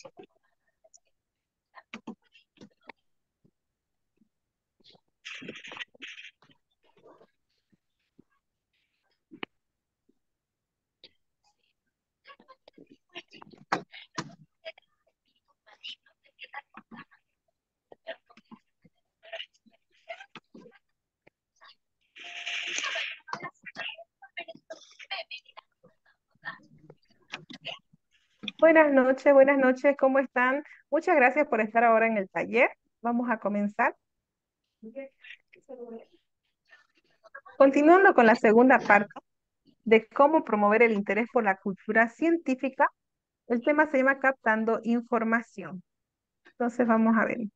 Buenas noches, ¿cómo están? Muchas gracias por estar ahora en el taller. Vamos a comenzar. Continuando con la segunda parte de cómo promover el interés por la cultura científica, el tema se llama Captando Información. Entonces vamos a ver.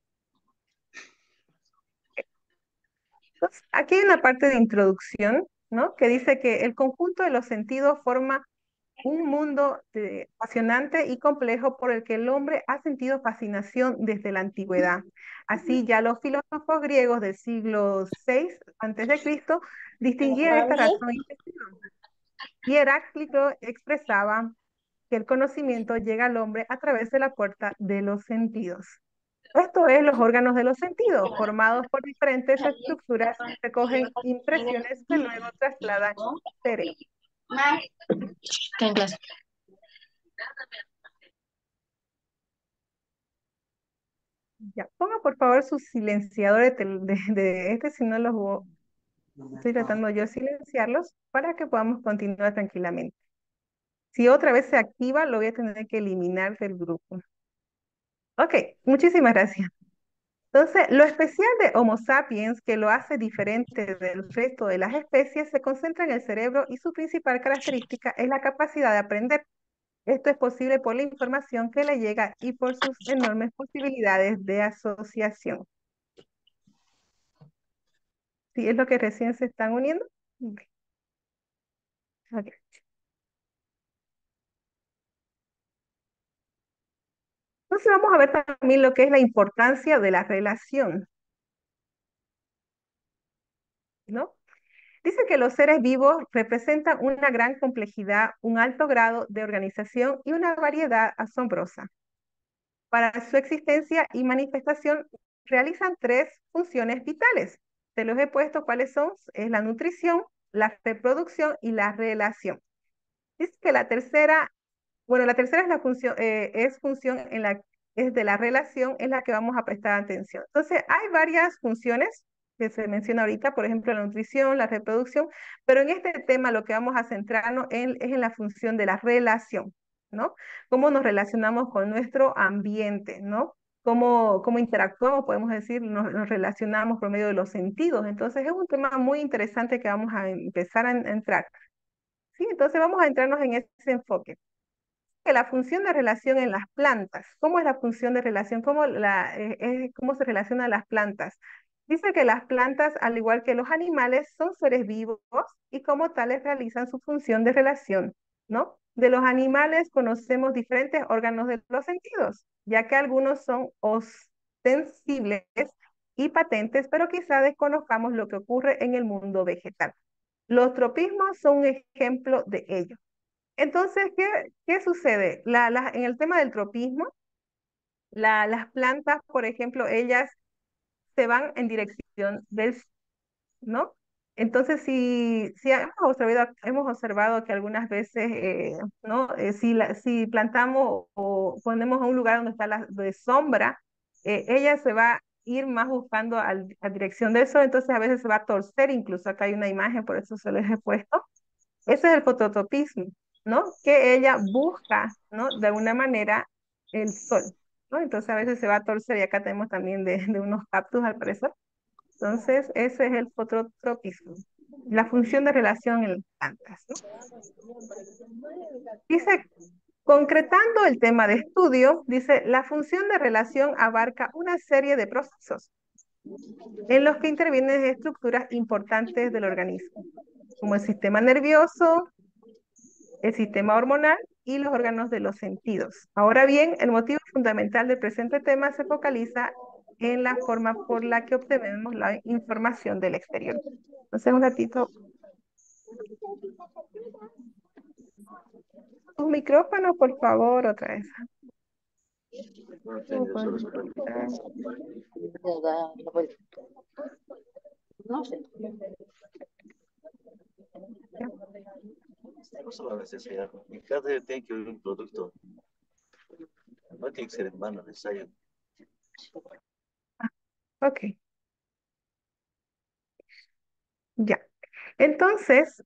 Entonces, aquí hay una parte de introducción, ¿no? Que dice que el conjunto de los sentidos forma un mundo apasionante y complejo por el que el hombre ha sentido fascinación desde la antigüedad. Así ya los filósofos griegos del siglo VI a.C. distinguían esta Mami, razón y Heráclito expresaba que el conocimiento llega al hombre a través de la puerta de los sentidos. Esto es los órganos de los sentidos, formados por diferentes estructuras que recogen impresiones que luego trasladan al cerebro. está en clase. Ya, ponga por favor su silenciador de este, si no estoy tratando yo de silenciarlos para que podamos continuar tranquilamente. Si otra vez se activa, lo voy a tener que eliminar del grupo. Ok, muchísimas gracias. Entonces, lo especial de Homo sapiens que lo hace diferente del resto de las especies se concentra en el cerebro y su principal característica es la capacidad de aprender. Esto es posible por la información que le llega y por sus enormes posibilidades de asociación. ¿Sí es lo que recién se están uniendo? Ok. Entonces vamos a ver también lo que es la importancia de la relación, ¿no? Dice que los seres vivos representan una gran complejidad, un alto grado de organización y una variedad asombrosa. Para su existencia y manifestación realizan tres funciones vitales. Se los he puesto cuáles son, es la nutrición, la reproducción y la relación. Dice que la tercera, bueno, la tercera es la función, es función en la es de la relación en la que vamos a prestar atención. Entonces, hay varias funciones que se menciona ahorita, por ejemplo, la nutrición, la reproducción, pero en este tema lo que vamos a centrarnos es en la función de la relación, ¿no? Cómo nos relacionamos con nuestro ambiente, ¿no? Cómo interactuamos, podemos decir, nos relacionamos por medio de los sentidos. Entonces, es un tema muy interesante que vamos a empezar a entrar. Sí, entonces vamos a entrarnos en ese enfoque que la función de relación en las plantas. ¿Cómo es la función de relación? ¿Cómo se relacionan las plantas? Dice que las plantas, al igual que los animales, son seres vivos y como tales realizan su función de relación, ¿no? De los animales conocemos diferentes órganos de los sentidos, ya que algunos son ostensibles y patentes, pero quizá desconozcamos lo que ocurre en el mundo vegetal. Los tropismos son un ejemplo de ello. Entonces, ¿qué sucede? En el tema del tropismo, las plantas, por ejemplo, ellas se van en dirección del sur, ¿no? Entonces, si hemos observado que algunas veces, ¿no? Si plantamos o ponemos a un lugar donde está la de sombra, ella se va a ir más buscando a dirección del sol, entonces a veces se va a torcer, incluso acá hay una imagen, por eso se les he puesto. Ese es el fototropismo, ¿no? Que ella busca, ¿no? De alguna manera el sol, ¿no? Entonces a veces se va a torcer y acá tenemos también de unos cactus al parecer. Entonces ese es el fototropismo, la función de relación en las plantas, ¿no? Dice, concretando el tema de estudio, dice, la función de relación abarca una serie de procesos en los que intervienen estructuras importantes del organismo, como el sistema nervioso, el sistema hormonal y los órganos de los sentidos. Ahora bien, el motivo fundamental del presente tema se focaliza en la forma por la que obtenemos la información del exterior. Entonces, un ratito, tus micrófonos, por favor, otra vez. ¿Cómo podemos explicar? Le da la vuelta. No sé. Ya. No solo a veces, en casa tiene que haber un producto, no tiene que ser en mano, necesario. Ah, ok, ya. Entonces,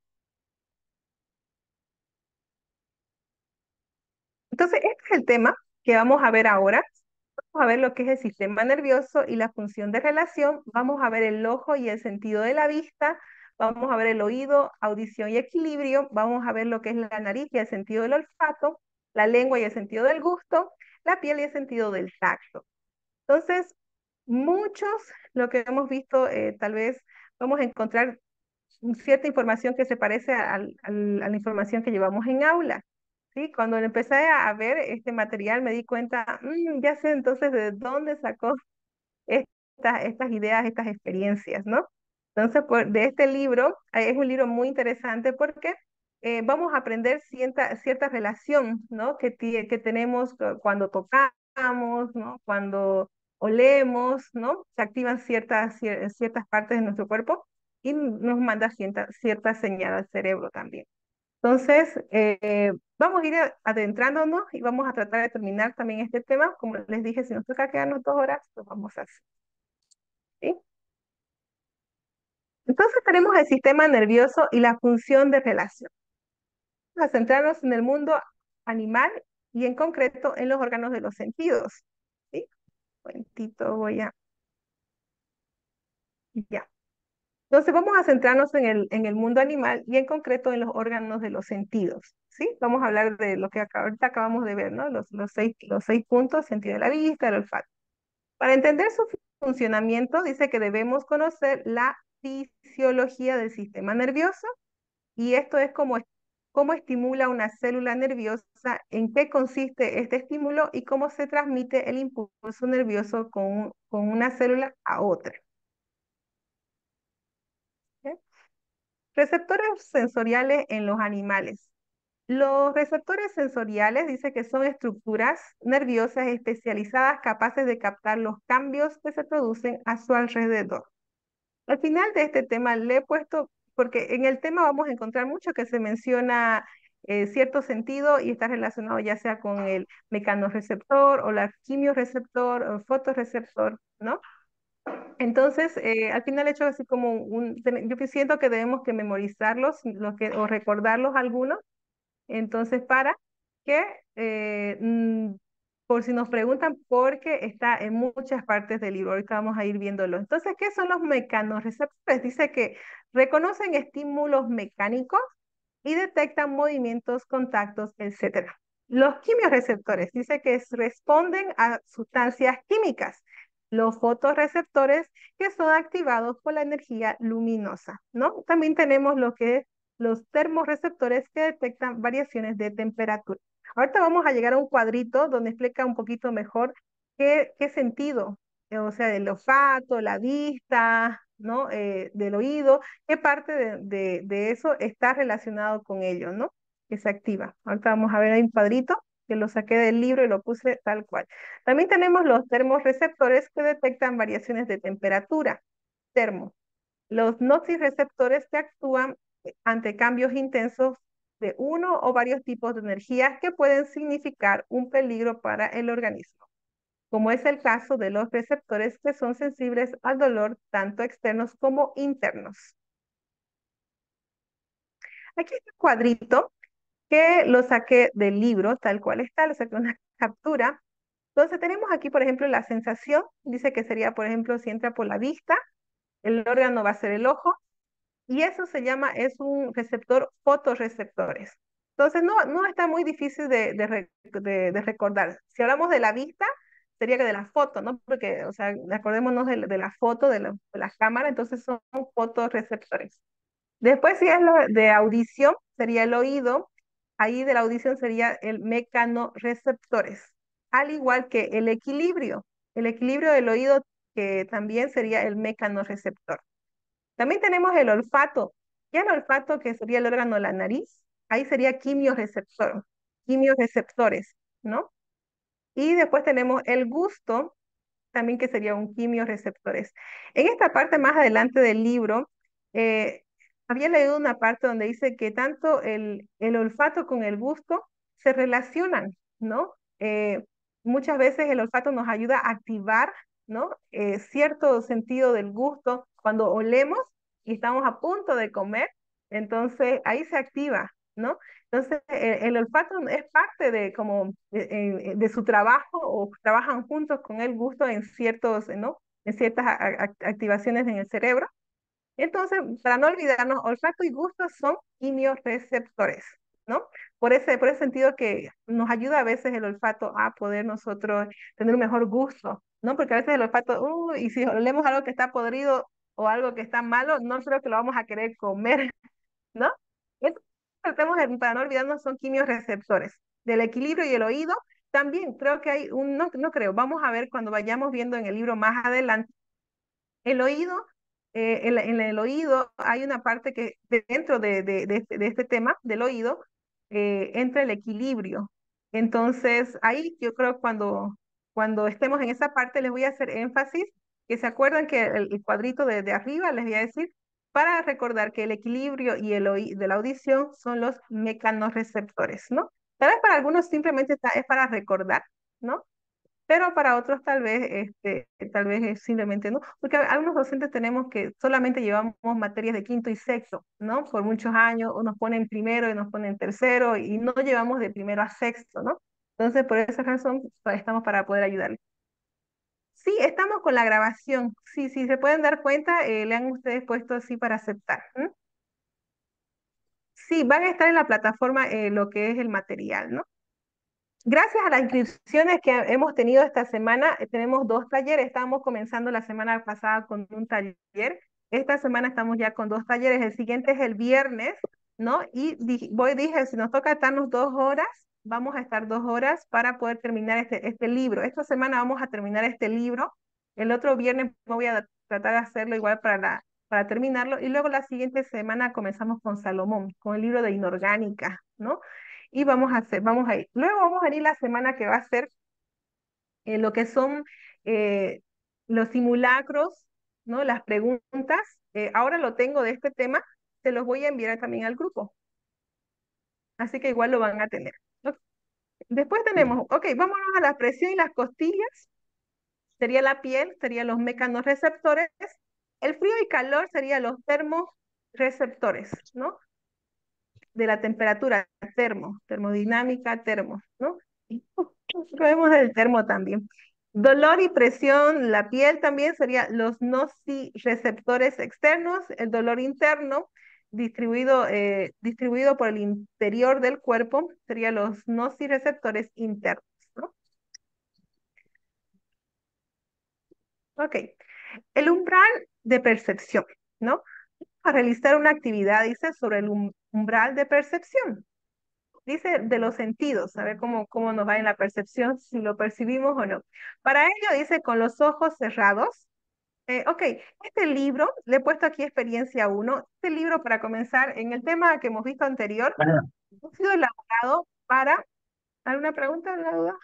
este es el tema que vamos a ver ahora. Vamos a ver lo que es el sistema nervioso y la función de relación. Vamos a ver el ojo y el sentido de la vista. Vamos a ver el oído, audición y equilibrio. Vamos a ver lo que es la nariz y el sentido del olfato, la lengua y el sentido del gusto, la piel y el sentido del tacto. Entonces, muchos, lo que hemos visto, tal vez vamos a encontrar cierta información que se parece a la información que llevamos en aula. ¿Sí? Cuando empecé a ver este material me di cuenta, ya sé entonces de dónde sacó estas ideas, estas experiencias, ¿no? Entonces, de este libro, es un libro muy interesante porque vamos a aprender cierta relación, ¿no? Que tenemos cuando tocamos, ¿no? Cuando olemos, ¿no? Se activan ciertas partes de nuestro cuerpo y nos manda cierta señal al cerebro también. Entonces, vamos a ir adentrándonos y vamos a tratar de terminar también este tema. Como les dije, si nos toca quedarnos 2 horas, pues vamos a hacer. ¿Sí? Entonces tenemos el sistema nervioso y la función de relación. Vamos a centrarnos en el mundo animal y en concreto en los órganos de los sentidos. ¿Sí? Un momentito, ya. Entonces vamos a centrarnos en el mundo animal y en concreto en los órganos de los sentidos. ¿Sí? Vamos a hablar de lo que ahorita acabamos de ver, ¿no? Los seis puntos: sentido de la vista, el olfato. Para entender su funcionamiento, dice que debemos conocer la fisiología del sistema nervioso, y esto es cómo estimula una célula nerviosa, en qué consiste este estímulo y cómo se transmite el impulso nervioso con una célula a otra. ¿Ok? Receptores sensoriales en los animales. Los receptores sensoriales dice que son estructuras nerviosas especializadas capaces de captar los cambios que se producen a su alrededor. Al final de este tema le he puesto, porque en el tema vamos a encontrar mucho que se menciona cierto sentido y está relacionado ya sea con el mecanorreceptor o la quimioreceptor o fotorreceptor, ¿no? Entonces, al final he hecho así como yo siento que debemos que memorizarlos o recordarlos algunos, entonces para que, por si nos preguntan, porque está en muchas partes del libro, ahorita vamos a ir viéndolo. Entonces, ¿qué son los mecanorreceptores? Dice que reconocen estímulos mecánicos y detectan movimientos, contactos, etcétera. Los quimioreceptores, dice que responden a sustancias químicas. Los fotorreceptores, que son activados por la energía luminosa, ¿no? También tenemos lo que es los termorreceptores, que detectan variaciones de temperatura. Ahorita vamos a llegar a un cuadrito donde explica un poquito mejor qué sentido, o sea, del olfato, la vista, ¿no? Del oído, qué parte de eso está relacionado con ello, ¿no? Que se activa. Ahorita vamos a ver, hay un cuadrito que lo saqué del libro y lo puse tal cual. También tenemos los termorreceptores, que detectan variaciones de temperatura, termo. Los nociceptores, que actúan ante cambios intensos de uno o varios tipos de energías que pueden significar un peligro para el organismo, como es el caso de los receptores, que son sensibles al dolor tanto externos como internos. Aquí hay un cuadrito que lo saqué del libro, tal cual está, lo saqué una captura. Entonces tenemos aquí, por ejemplo, la sensación, dice que sería, por ejemplo, si entra por la vista, el órgano va a ser el ojo, y eso es un receptor fotorreceptores. Entonces no está muy difícil de recordar. Si hablamos de la vista, sería que de la foto, ¿no? Porque, o sea, acordémonos de la foto de la cámara, entonces son fotorreceptores. Después, si es lo de audición, sería el oído. Ahí de la audición sería el mecanorreceptores. Al igual que el equilibrio. El equilibrio del oído, que también sería el mecanorreceptor. También tenemos el olfato. Y el olfato, que sería el órgano de la nariz, ahí sería quimioreceptores, ¿no? Y después tenemos el gusto, también que sería un quimiorreceptores. En esta parte más adelante del libro, eh, había leído una parte donde dice que tanto el olfato con el gusto se relacionan, ¿no? Muchas veces el olfato nos ayuda a activar, ¿no? Cierto sentido del gusto cuando olemos y estamos a punto de comer, entonces ahí se activa, ¿no? Entonces, el olfato es parte de como de su trabajo o trabajan juntos con el gusto en ciertos, ¿no? En ciertas activaciones en el cerebro. Entonces, para no olvidarnos, olfato y gusto son quimiorreceptores, ¿no? Por ese sentido que nos ayuda a veces el olfato a poder nosotros tener un mejor gusto, ¿no? Porque a veces el olfato, y si olemos algo que está podrido o algo que está malo, no creo que lo vamos a querer comer, ¿no? Entonces, para no olvidarnos, son quimiorreceptores. Del equilibrio y el oído, también creo que hay un, no, no creo, vamos a ver cuando vayamos viendo en el libro más adelante, el oído, en el oído hay una parte que dentro de este tema del oído entra el equilibrio. Entonces, ahí yo creo cuando estemos en esa parte les voy a hacer énfasis, que se acuerdan que el cuadrito de arriba les voy a decir, para recordar que el equilibrio y de la audición son los mecanorreceptores, ¿no? Tal vez para algunos simplemente es para recordar, ¿no? Pero para otros tal vez es simplemente no, porque algunos docentes tenemos que solamente llevamos materias de quinto y sexto, ¿no? Por muchos años, o nos ponen primero y nos ponen tercero, y no llevamos de primero a sexto, ¿no? Entonces, por esa razón, pues, estamos para poder ayudarles. Sí, estamos con la grabación. Sí, sí, se pueden dar cuenta, le han ustedes puesto así para aceptar. ¿M? Sí, van a estar en la plataforma lo que es el material, ¿no? Gracias a las inscripciones que hemos tenido esta semana, tenemos dos talleres. Estábamos comenzando la semana pasada con un taller. Esta semana estamos ya con dos talleres. El siguiente es el viernes, ¿no? Y dije, si nos toca estarnos 2 horas, vamos a estar 2 horas para poder terminar este libro. Esta semana vamos a terminar este libro. El otro viernes voy a tratar de hacerlo igual para terminarlo. Y luego la siguiente semana comenzamos con Salomón, con el libro de inorgánica, ¿no? Y vamos a ir. Luego vamos a ir la semana que va a ser lo que son eh, los simulacros, ¿no? Las preguntas. Ahora lo tengo de este tema, se los voy a enviar también al grupo. Así que igual lo van a tener. ¿Ok? Después tenemos, ok, vámonos a la presión y las costillas. Sería la piel, serían los mecanorreceptores. El frío y calor serían los termorreceptores, ¿no? De la temperatura, termodinámica, ¿no? Y vemos el termo también. Dolor y presión, la piel también sería los nociceptores externos, el dolor interno distribuido por el interior del cuerpo, sería los nociceptores internos, ¿no? Ok, el umbral de percepción, ¿no? A realizar una actividad, dice, sobre el umbral de percepción. Dice de los sentidos, saber cómo nos va en la percepción, si lo percibimos o no. Para ello dice con los ojos cerrados. Ok, este libro, le he puesto aquí experiencia 1, este libro para comenzar en el tema que hemos visto anterior, ha sido elaborado para, ¿alguna pregunta, alguna duda?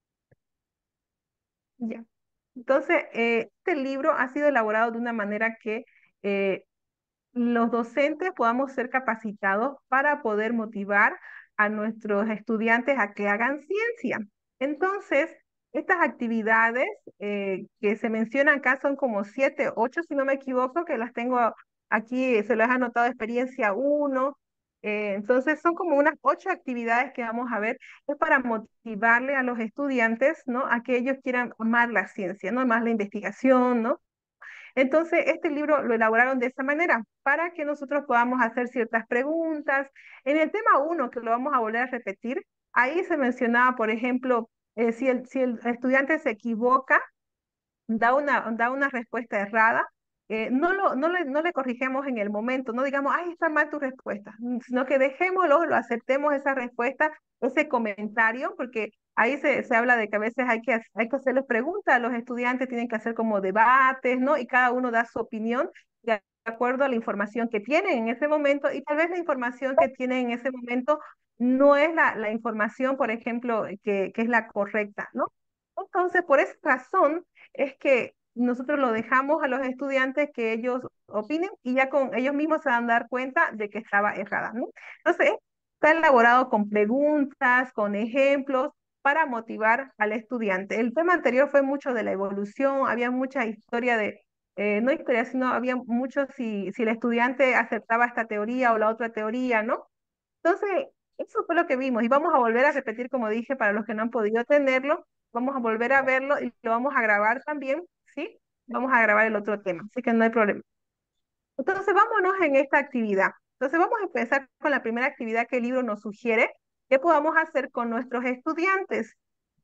Ya. Entonces, este libro ha sido elaborado de una manera que eh, los docentes podamos ser capacitados para poder motivar a nuestros estudiantes a que hagan ciencia. Entonces, estas actividades que se mencionan acá son como 7, 8, si no me equivoco, que las tengo aquí, se las he anotado experiencia 1. Entonces, son como unas 8 actividades que vamos a ver. Es para motivarle a los estudiantes, ¿no? A que ellos quieran amar la ciencia, ¿no? Más la investigación, ¿no? Entonces, este libro lo elaboraron de esa manera, para que nosotros podamos hacer ciertas preguntas. En el tema 1, que lo vamos a volver a repetir, ahí se mencionaba, por ejemplo, si el estudiante se equivoca, da una respuesta errada, no le corrigimos en el momento, no digamos, ay, está mal tu respuesta, sino que dejémoslo, lo aceptemos esa respuesta, ese comentario, porque ahí se habla de que a veces hay que hacerles preguntas, los estudiantes tienen que hacer como debates, ¿no? Y cada uno da su opinión de acuerdo a la información que tienen en ese momento, y tal vez la información que tienen en ese momento no es la información, por ejemplo, que es la correcta, ¿no? Entonces, por esa razón es que nosotros lo dejamos a los estudiantes que ellos opinen y ya con ellos mismos se van a dar cuenta de que estaba errada, ¿no? Entonces, está elaborado con preguntas, con ejemplos para motivar al estudiante. El tema anterior fue mucho de la evolución, había mucha historia de, no historia, sino había mucho si el estudiante aceptaba esta teoría o la otra teoría, ¿no? Entonces, eso fue lo que vimos y vamos a volver a repetir, como dije, para los que no han podido tenerlo, vamos a volver a verlo y lo vamos a grabar también, ¿sí? Vamos a grabar el otro tema, así que no hay problema. Entonces, vámonos en esta actividad. Entonces, vamos a empezar con la primera actividad que el libro nos sugiere, que podamos hacer con nuestros estudiantes.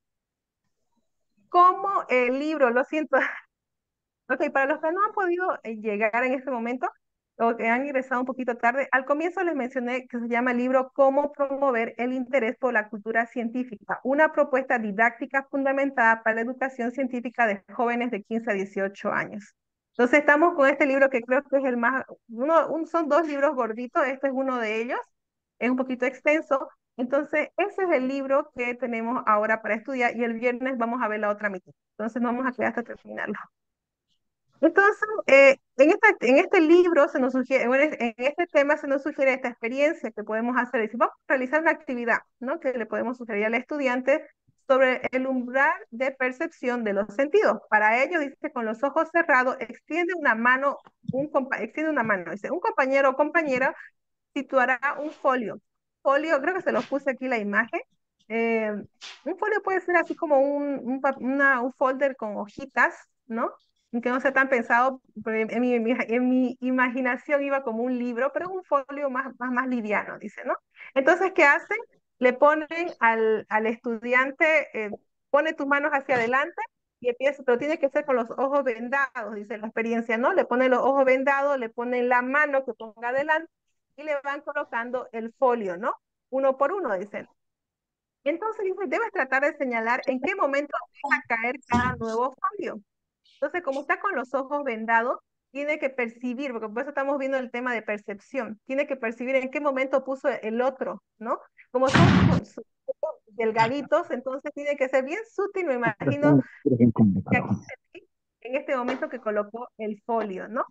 Como el libro, lo siento. Ok, para los que no han podido llegar en este momento o que han ingresado un poquito tarde, al comienzo les mencioné que se llama el libro Cómo promover el interés por la cultura científica, una propuesta didáctica fundamentada para la educación científica de jóvenes de 15 a 18 años. Entonces estamos con este libro que creo que es el más, son dos libros gorditos, este es uno de ellos, es un poquito extenso. Entonces, ese es el libro que tenemos ahora para estudiar y el viernes vamos a ver la otra mitad. Entonces, no vamos a quedar hasta terminarlo. Entonces, en este libro se nos sugiere, bueno, en este tema se nos sugiere esta experiencia que podemos hacer. Es decir, vamos a realizar una actividad, ¿no? Que le podemos sugerir al estudiante sobre el umbral de percepción de los sentidos. Para ello, dice, con los ojos cerrados, extiende una mano, extiende una mano. Dice, un compañero o compañera situará un folio. Folio, creo que se los puse aquí la imagen. Eh, un folio puede ser así como un folder con hojitas, ¿no? Que no sea tan pensado, pero en mi imaginación iba como un libro, pero es un folio más liviano, dice, ¿no? Entonces, ¿qué hacen? Le ponen al estudiante, pone tus manos hacia adelante y empieza, pero tiene que ser con los ojos vendados, dice la experiencia, ¿no? Le ponen los ojos vendados, le ponen la mano que ponga adelante y le van colocando el folio, ¿no? Uno por uno, dicen. Entonces dice, debes tratar de señalar en qué momento deja caer cada nuevo folio. Entonces, como está con los ojos vendados, tiene que percibir, porque por eso estamos viendo el tema de percepción, tiene que percibir en qué momento puso el otro, ¿no? Como son delgaditos, entonces tiene que ser bien sutil, me imagino, que aquí en este momento que colocó el folio, ¿no?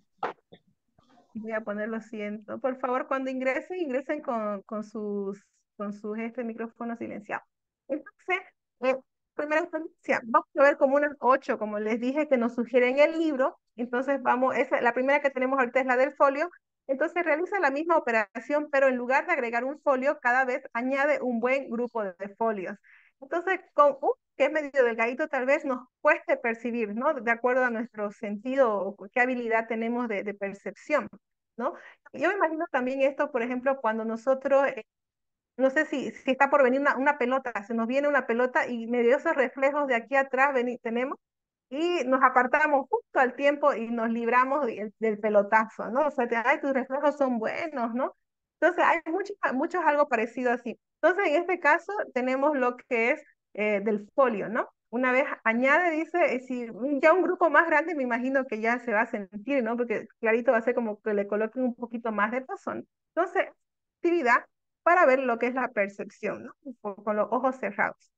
Voy a poner lo siento. Por favor, cuando ingresen, ingresen con sus micrófonos silenciados. Entonces, eh, primera experiencia, vamos a ver como unas 8, como les dije, que nos sugieren el libro. Entonces, la primera que tenemos ahorita es la del folio. Entonces, realiza la misma operación, pero en lugar de agregar un folio, cada vez añade un buen grupo de folios. Entonces, con un que es medio delgadito, tal vez nos cueste percibir, ¿no? De acuerdo a nuestro sentido o qué habilidad tenemos de percepción, ¿no? Yo me imagino también esto, por ejemplo, cuando nosotros, no sé si está por venir una pelota, se nos viene una pelota y medio esos reflejos de aquí atrás tenemos y nos apartamos justo al tiempo y nos libramos del pelotazo, ¿no? O sea, ay, tus reflejos son buenos, ¿no? Entonces, hay muchos algo parecido así. Entonces, en este caso, tenemos lo que es del folio, ¿no? Una vez añade, dice, si ya un grupo más grande, me imagino que ya se va a sentir, ¿no? Porque clarito va a ser como que le coloquen un poquito más de tazón. Entonces, actividad para ver lo que es la percepción, ¿no? Con los ojos cerrados.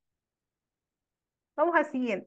Vamos al siguiente.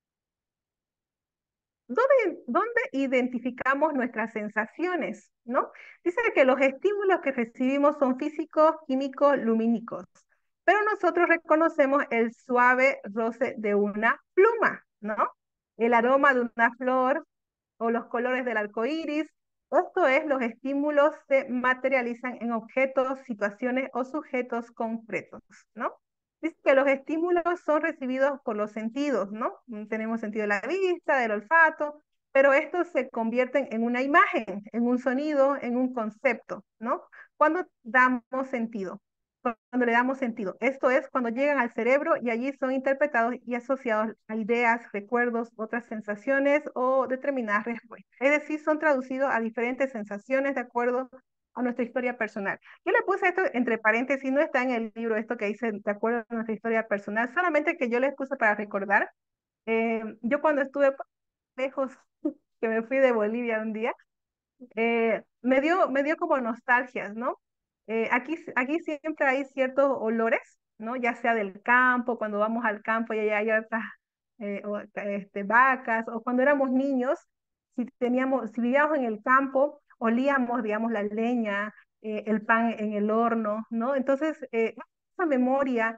¿Dónde identificamos nuestras sensaciones? ¿No? Dice que los estímulos que recibimos son físicos, químicos, lumínicos, pero nosotros reconocemos el suave roce de una pluma, ¿no? El aroma de una flor o los colores del arco iris. Esto es, los estímulos se materializan en objetos, situaciones o sujetos concretos, ¿no? Dice que los estímulos son recibidos por los sentidos, ¿no? Tenemos sentido de la vista, del olfato, pero estos se convierten en una imagen, en un sonido, en un concepto, ¿no? Cuando damos sentido, cuando le damos sentido. Esto es cuando llegan al cerebro y allí son interpretados y asociados a ideas, recuerdos, otras sensaciones o determinadas respuestas. Es decir, son traducidos a diferentes sensaciones de acuerdo a nuestra historia personal. Yo le puse esto entre paréntesis, no está en el libro esto que dice de acuerdo a nuestra historia personal, solamente que yo les puse para recordar. Yo cuando estuve lejos, que me fui de Bolivia un día, me dio como nostalgias, ¿no? Aquí siempre hay ciertos olores, ¿no? Ya sea del campo, cuando vamos al campo y hay otras vacas, o cuando éramos niños, si vivíamos en el campo, olíamos, digamos, la leña, el pan en el horno, ¿no? Entonces, esa memoria,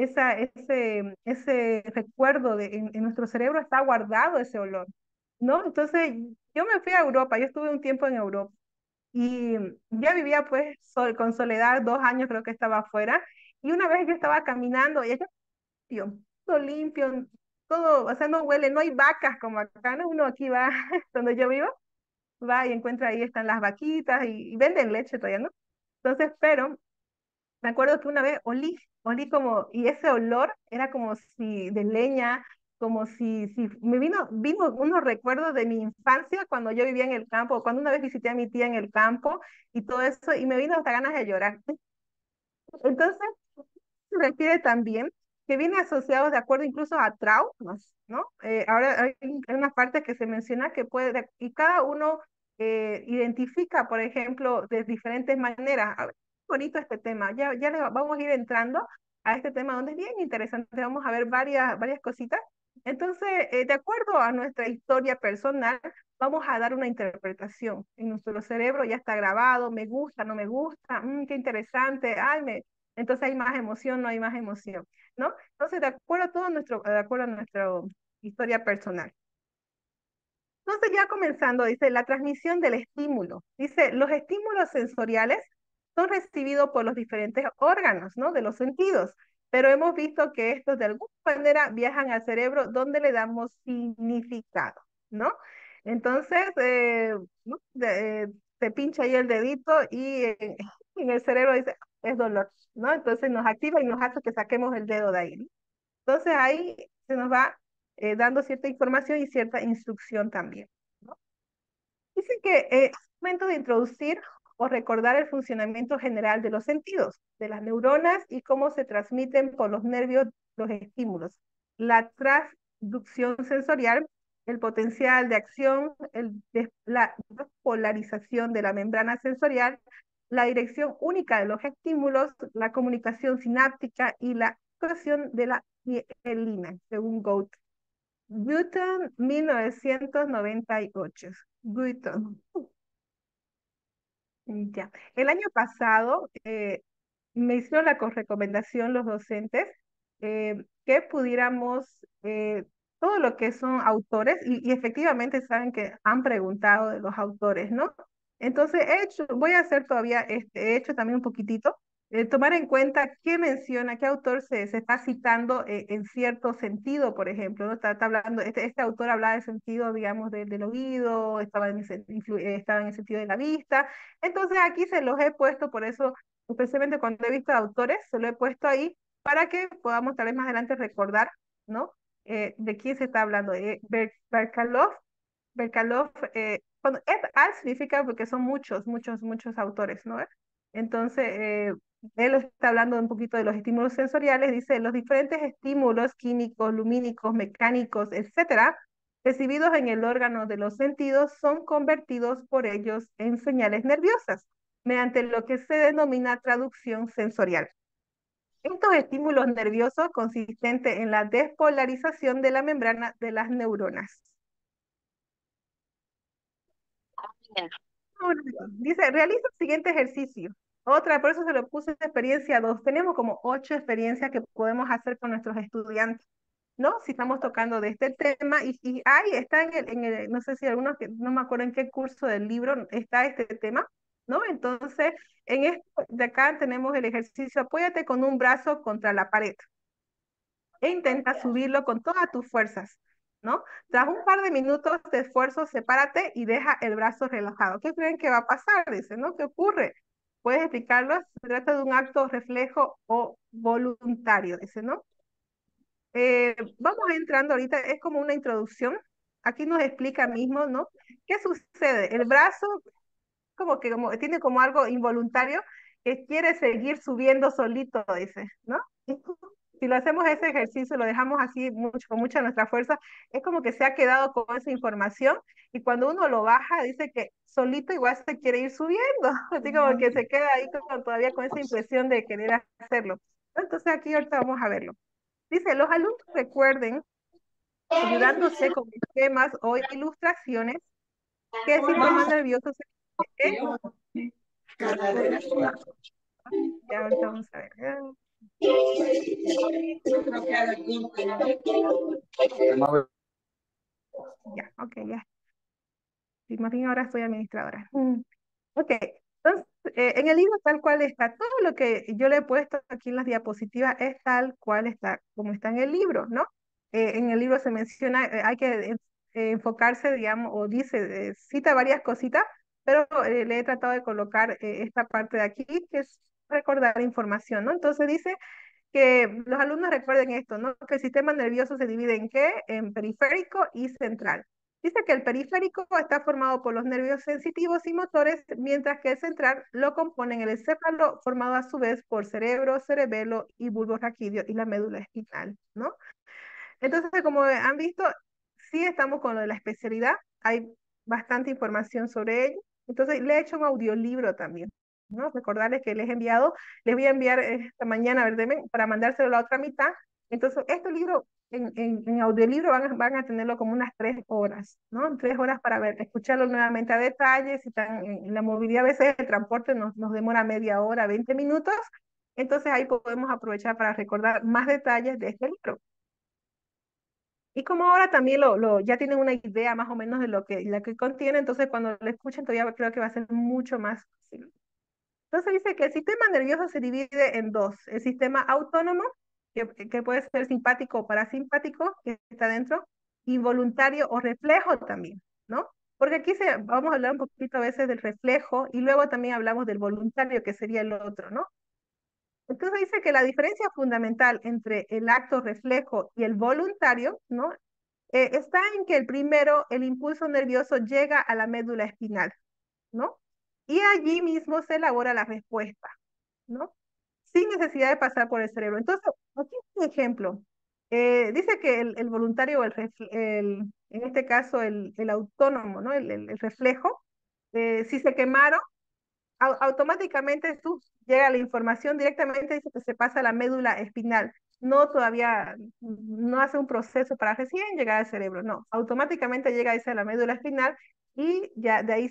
ese recuerdo en nuestro cerebro está guardado ese olor, ¿no? Entonces, yo me fui a Europa, yo estuve un tiempo en Europa y ya vivía pues con soledad, 2 años creo que estaba afuera, y una vez yo estaba caminando y limpio, todo limpio, todo, o sea, no huele, no hay vacas como acá, ¿no? Uno aquí va, donde yo vivo, va y encuentra ahí están las vaquitas y venden leche todavía, ¿no? Entonces, pero me acuerdo que una vez olí como, y ese olor era como si de leña, como si vino unos recuerdos de mi infancia cuando yo vivía en el campo, cuando una vez visité a mi tía en el campo y todo eso, y me vino hasta ganas de llorar. Entonces, se refiere también que viene asociado de acuerdo incluso a traumas, ¿no? Ahora hay unas partes que se menciona que puede, y cada uno identifica, por ejemplo, de diferentes maneras. A ver, bonito este tema, ya vamos a ir entrando a este tema donde es bien interesante, vamos a ver varias cositas. Entonces, de acuerdo a nuestra historia personal, vamos a dar una interpretación. En nuestro cerebro ya está grabado, me gusta, no me gusta, qué interesante, ay, entonces hay más emoción, no hay más emoción, ¿no? Entonces, de acuerdo a nuestra historia personal. Entonces, ya comenzando, dice, la transmisión del estímulo. Dice, los estímulos sensoriales son recibidos por los diferentes órganos, ¿no? De los sentidos, pero hemos visto que estos de alguna manera viajan al cerebro donde le damos significado, ¿no? Entonces, ¿no? Te pincha ahí el dedito y en el cerebro dice, es dolor, ¿no? Entonces nos activa y nos hace que saquemos el dedo de ahí, ¿no? Entonces ahí se nos va dando cierta información y cierta instrucción también, ¿no? Dice que es momento de introducir o recordar el funcionamiento general de los sentidos, de las neuronas y cómo se transmiten por los nervios los estímulos. La transducción sensorial, el potencial de acción, la despolarización de la membrana sensorial, la dirección única de los estímulos, la comunicación sináptica y la actuación de la mielina, según Goethe. Newton, 1998. Newton. Ya. El año pasado me hicieron la recomendación los docentes que pudiéramos todo lo que son autores y efectivamente saben que han preguntado de los autores, ¿no? Entonces voy a hacer todavía, he hecho también un poquitito, tomar en cuenta qué menciona, qué autor se está citando en cierto sentido, por ejemplo, ¿no? Está hablando, este autor hablaba del sentido, digamos, del oído, estaba en el sentido de la vista, entonces aquí se los he puesto, por eso, especialmente cuando he visto autores, se lo he puesto ahí para que podamos tal vez más adelante recordar, ¿no? De quién se está hablando. Berkalov, cuando et al significa porque son muchos autores, ¿no? Entonces, él está hablando un poquito de los estímulos sensoriales, dice, los diferentes estímulos químicos, lumínicos, mecánicos, etcétera, recibidos en el órgano de los sentidos son convertidos por ellos en señales nerviosas, mediante lo que se denomina traducción sensorial. Estos estímulos nerviosos consistentes en la despolarización de la membrana de las neuronas. Dice, realiza el siguiente ejercicio. Otra, por eso se lo puse experiencia 2. Tenemos como 8 experiencias que podemos hacer con nuestros estudiantes, ¿no? Si estamos tocando de este tema, y ahí está no sé si algunos, que no me acuerdo en qué curso del libro está este tema, ¿no? Entonces, en esto de acá tenemos el ejercicio, apóyate con un brazo contra la pared e intenta subirlo con todas tus fuerzas, ¿no? Tras un par de minutos de esfuerzo, sepárate y deja el brazo relajado. ¿Qué creen que va a pasar? Dice, ¿no? ¿Qué ocurre? ¿Puedes explicarlo? Se trata de un acto reflejo o voluntario, dice, ¿no? Vamos entrando ahorita, es como una introducción. Aquí nos explica mismo, ¿no? ¿Qué sucede? El brazo como tiene como algo involuntario que quiere seguir subiendo solito, dice, ¿no? Si lo hacemos ese ejercicio, lo dejamos así con mucha nuestra fuerza, es como que se ha quedado con esa información y cuando uno lo baja, dice que solito igual se quiere ir subiendo, así como que se queda ahí todavía con esa impresión de querer hacerlo. Entonces aquí ahorita vamos a verlo. Dice, los alumnos recuerden ayudándose con esquemas o ilustraciones que el sistema nervioso se ya ahorita vamos a ver. Ya, ok, ya. Sí, más bien ahora soy administradora. Ok, entonces, en el libro tal cual está, todo lo que yo le he puesto aquí en las diapositivas es tal cual está, como está en el libro, ¿no? En el libro se menciona, hay que enfocarse, digamos, o dice, cita varias cositas, pero le he tratado de colocar esta parte de aquí, que es recordar información, ¿no? Entonces dice que los alumnos recuerden esto, ¿no? Que el sistema nervioso se divide en qué? En periférico y central. Dice que el periférico está formado por los nervios sensitivos y motores, mientras que el central lo componen el encéfalo, formado a su vez por cerebro, cerebelo y bulbo raquídeo y la médula espinal, ¿no? Entonces, como han visto, sí estamos con lo de la especialidad, hay bastante información sobre ello. Entonces, le he hecho un audiolibro también, ¿no? Recordarles que les he enviado, les voy a enviar esta mañana, a ver, para mandárselo a la otra mitad. Entonces, este libro en audiolibro van a tenerlo como unas 3 horas, ¿no? 3 horas para ver, escucharlo nuevamente a detalle. Si están en la movilidad, a veces el transporte nos demora media hora, 20 minutos. Entonces, ahí podemos aprovechar para recordar más detalles de este libro. Y como ahora también ya tienen una idea más o menos de lo que contiene, entonces cuando lo escuchen todavía creo que va a ser mucho más fácil. Entonces dice que el sistema nervioso se divide en dos: el sistema autónomo, que puede ser simpático o parasimpático, que está dentro, involuntario o reflejo también, ¿no? Porque aquí vamos a hablar un poquito a veces del reflejo y luego también hablamos del voluntario, que sería el otro, ¿no? Entonces dice que la diferencia fundamental entre el acto reflejo y el voluntario, ¿no? Está en que el primero, el impulso nervioso llega a la médula espinal, ¿no? Y allí mismo se elabora la respuesta, ¿no? Sin necesidad de pasar por el cerebro. Entonces, aquí un ejemplo. Dice que el voluntario, en este caso el autónomo, ¿no? El reflejo, si se quemaron, automáticamente llega la información directamente, dice que se pasa a la médula espinal. No todavía, no hace un proceso para recién llegar al cerebro, no, automáticamente llega a la médula espinal y ya de ahí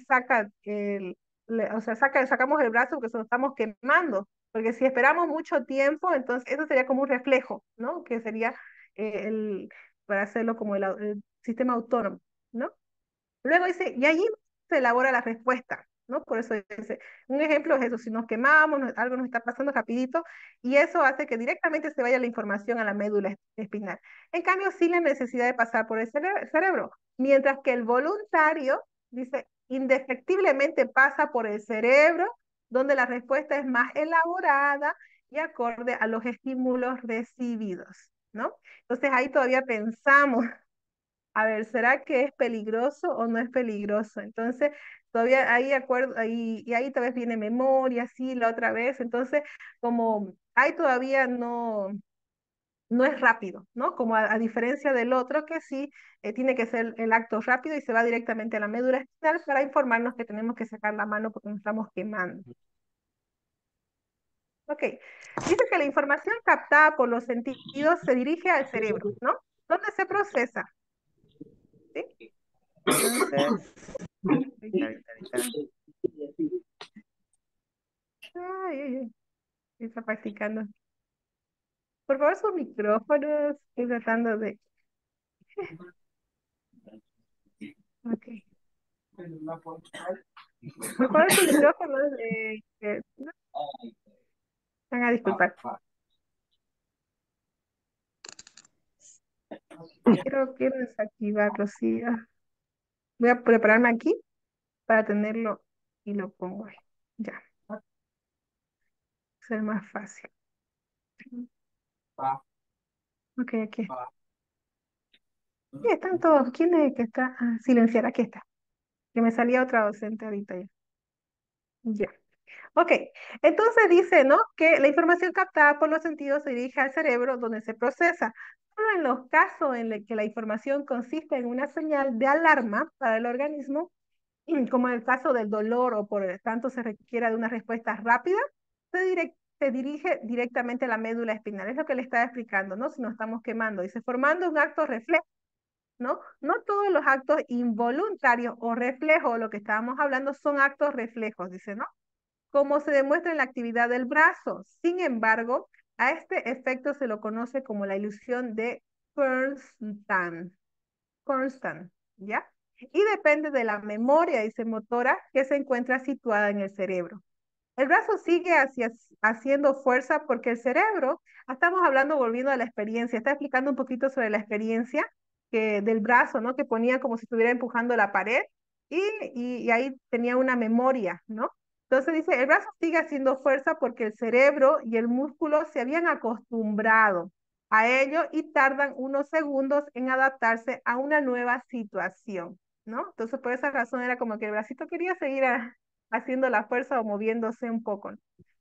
o sea, sacamos el brazo porque se lo estamos quemando, porque si esperamos mucho tiempo, entonces eso sería como un reflejo, ¿no? Que sería para hacerlo como el sistema autónomo, ¿no? Luego dice, y allí se elabora la respuesta, ¿no? Por eso dice, un ejemplo es eso: si nos quemamos, algo nos está pasando rapidito, y eso hace que directamente se vaya la información a la médula espinal. En cambio, sin la necesidad de pasar por el cerebro, mientras que el voluntario, dice, indefectiblemente pasa por el cerebro, donde la respuesta es más elaborada y acorde a los estímulos recibidos, ¿no? Entonces ahí todavía pensamos, a ver, ¿será que es peligroso o no es peligroso? Entonces, todavía ahí acuerdo, y ahí tal vez viene memoria, sí, la otra vez. Entonces, como ahí todavía no es rápido, ¿no? Como a diferencia del otro, que sí tiene que ser el acto rápido y se va directamente a la médula espinal para informarnos que tenemos que sacar la mano porque nos estamos quemando. Ok, dice que la información captada por los sentidos se dirige al cerebro, ¿no? ¿Dónde se procesa? ¿Sí? Entonces, ahorita. Ay, ay, ay, está practicando. Por favor, sus micrófonos. Estoy tratando de. Ok. Por favor, sus micrófonos. No, van a disculpar. Quiero desactivarlo, sí. Voy a prepararme aquí para tenerlo y lo pongo ahí. Ya, ser más fácil. Ok, aquí está. Sí, están todos. ¿Quién es el que está? Ah, silenciar, aquí está. Que me salía otra docente ahorita ya. Ya. Ok, entonces dice, ¿no? Que la información captada por los sentidos se dirige al cerebro donde se procesa. Solo en los casos en los que la información consiste en una señal de alarma para el organismo, como en el caso del dolor o por el tanto se requiera de una respuesta rápida, se dirige directamente a la médula espinal. Es lo que le estaba explicando, ¿no? Si nos estamos quemando. Dice, formando un acto reflejo ¿no? No todos los actos involuntarios o reflejos, lo que estábamos hablando, son actos reflejos, dice, ¿no? Como se demuestra en la actividad del brazo. Sin embargo, a este efecto se lo conoce como la ilusión de Bernstein, Constant, ¿ya? Y depende de la memoria, dice motora, que se encuentra situada en el cerebro. El brazo sigue haciendo fuerza porque el cerebro, estamos hablando, volviendo a la experiencia, está explicando un poquito sobre la experiencia del brazo, ¿no? Que ponía como si estuviera empujando la pared y, y ahí tenía una memoria, ¿no? Entonces dice, el brazo sigue haciendo fuerza porque el cerebro y el músculo se habían acostumbrado a ello y tardan unos segundos en adaptarse a una nueva situación, ¿no? Entonces por esa razón era como que el bracito quería seguir haciendo la fuerza o moviéndose un poco.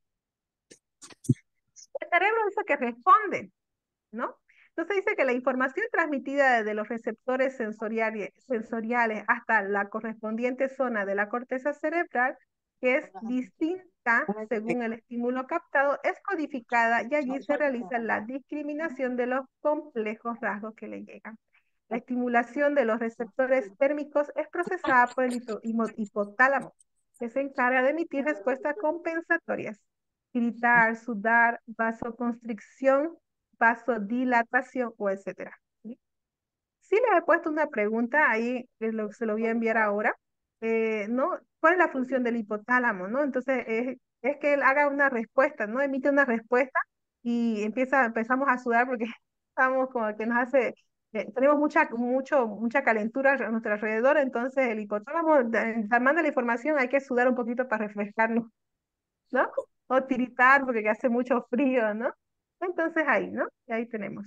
El cerebro dice que responde, ¿no? Entonces dice que la información transmitida desde los receptores sensoriales hasta la correspondiente zona de la corteza cerebral, que es distinta según el estímulo captado, es codificada y allí se realiza la discriminación de los complejos rasgos que le llegan. La estimulación de los receptores térmicos es procesada por el hipotálamo, que se encarga de emitir respuestas compensatorias. Gritar, sudar, vasoconstricción, vasodilatación o etcétera. ¿Sí? Sí les he puesto una pregunta ahí, se lo voy a enviar ahora, ¿no? ¿Cuál es la función del hipotálamo, no? Entonces, es que él haga una respuesta, ¿no? Emite una respuesta y empezamos a sudar porque estamos como que nos hace, tenemos mucha calentura a nuestro alrededor, entonces el hipotálamo, manda la información, hay que sudar un poquito para refrescarnos, ¿no? O tiritar porque hace mucho frío, ¿no? Entonces ahí, ¿no? Y ahí tenemos.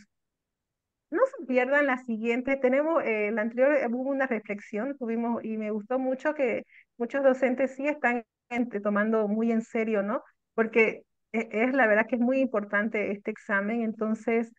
No se pierdan la siguiente, tenemos, la anterior hubo una reflexión, tuvimos, y me gustó mucho que muchos docentes sí están tomando muy en serio, ¿no? Porque es la verdad que es muy importante este examen, entonces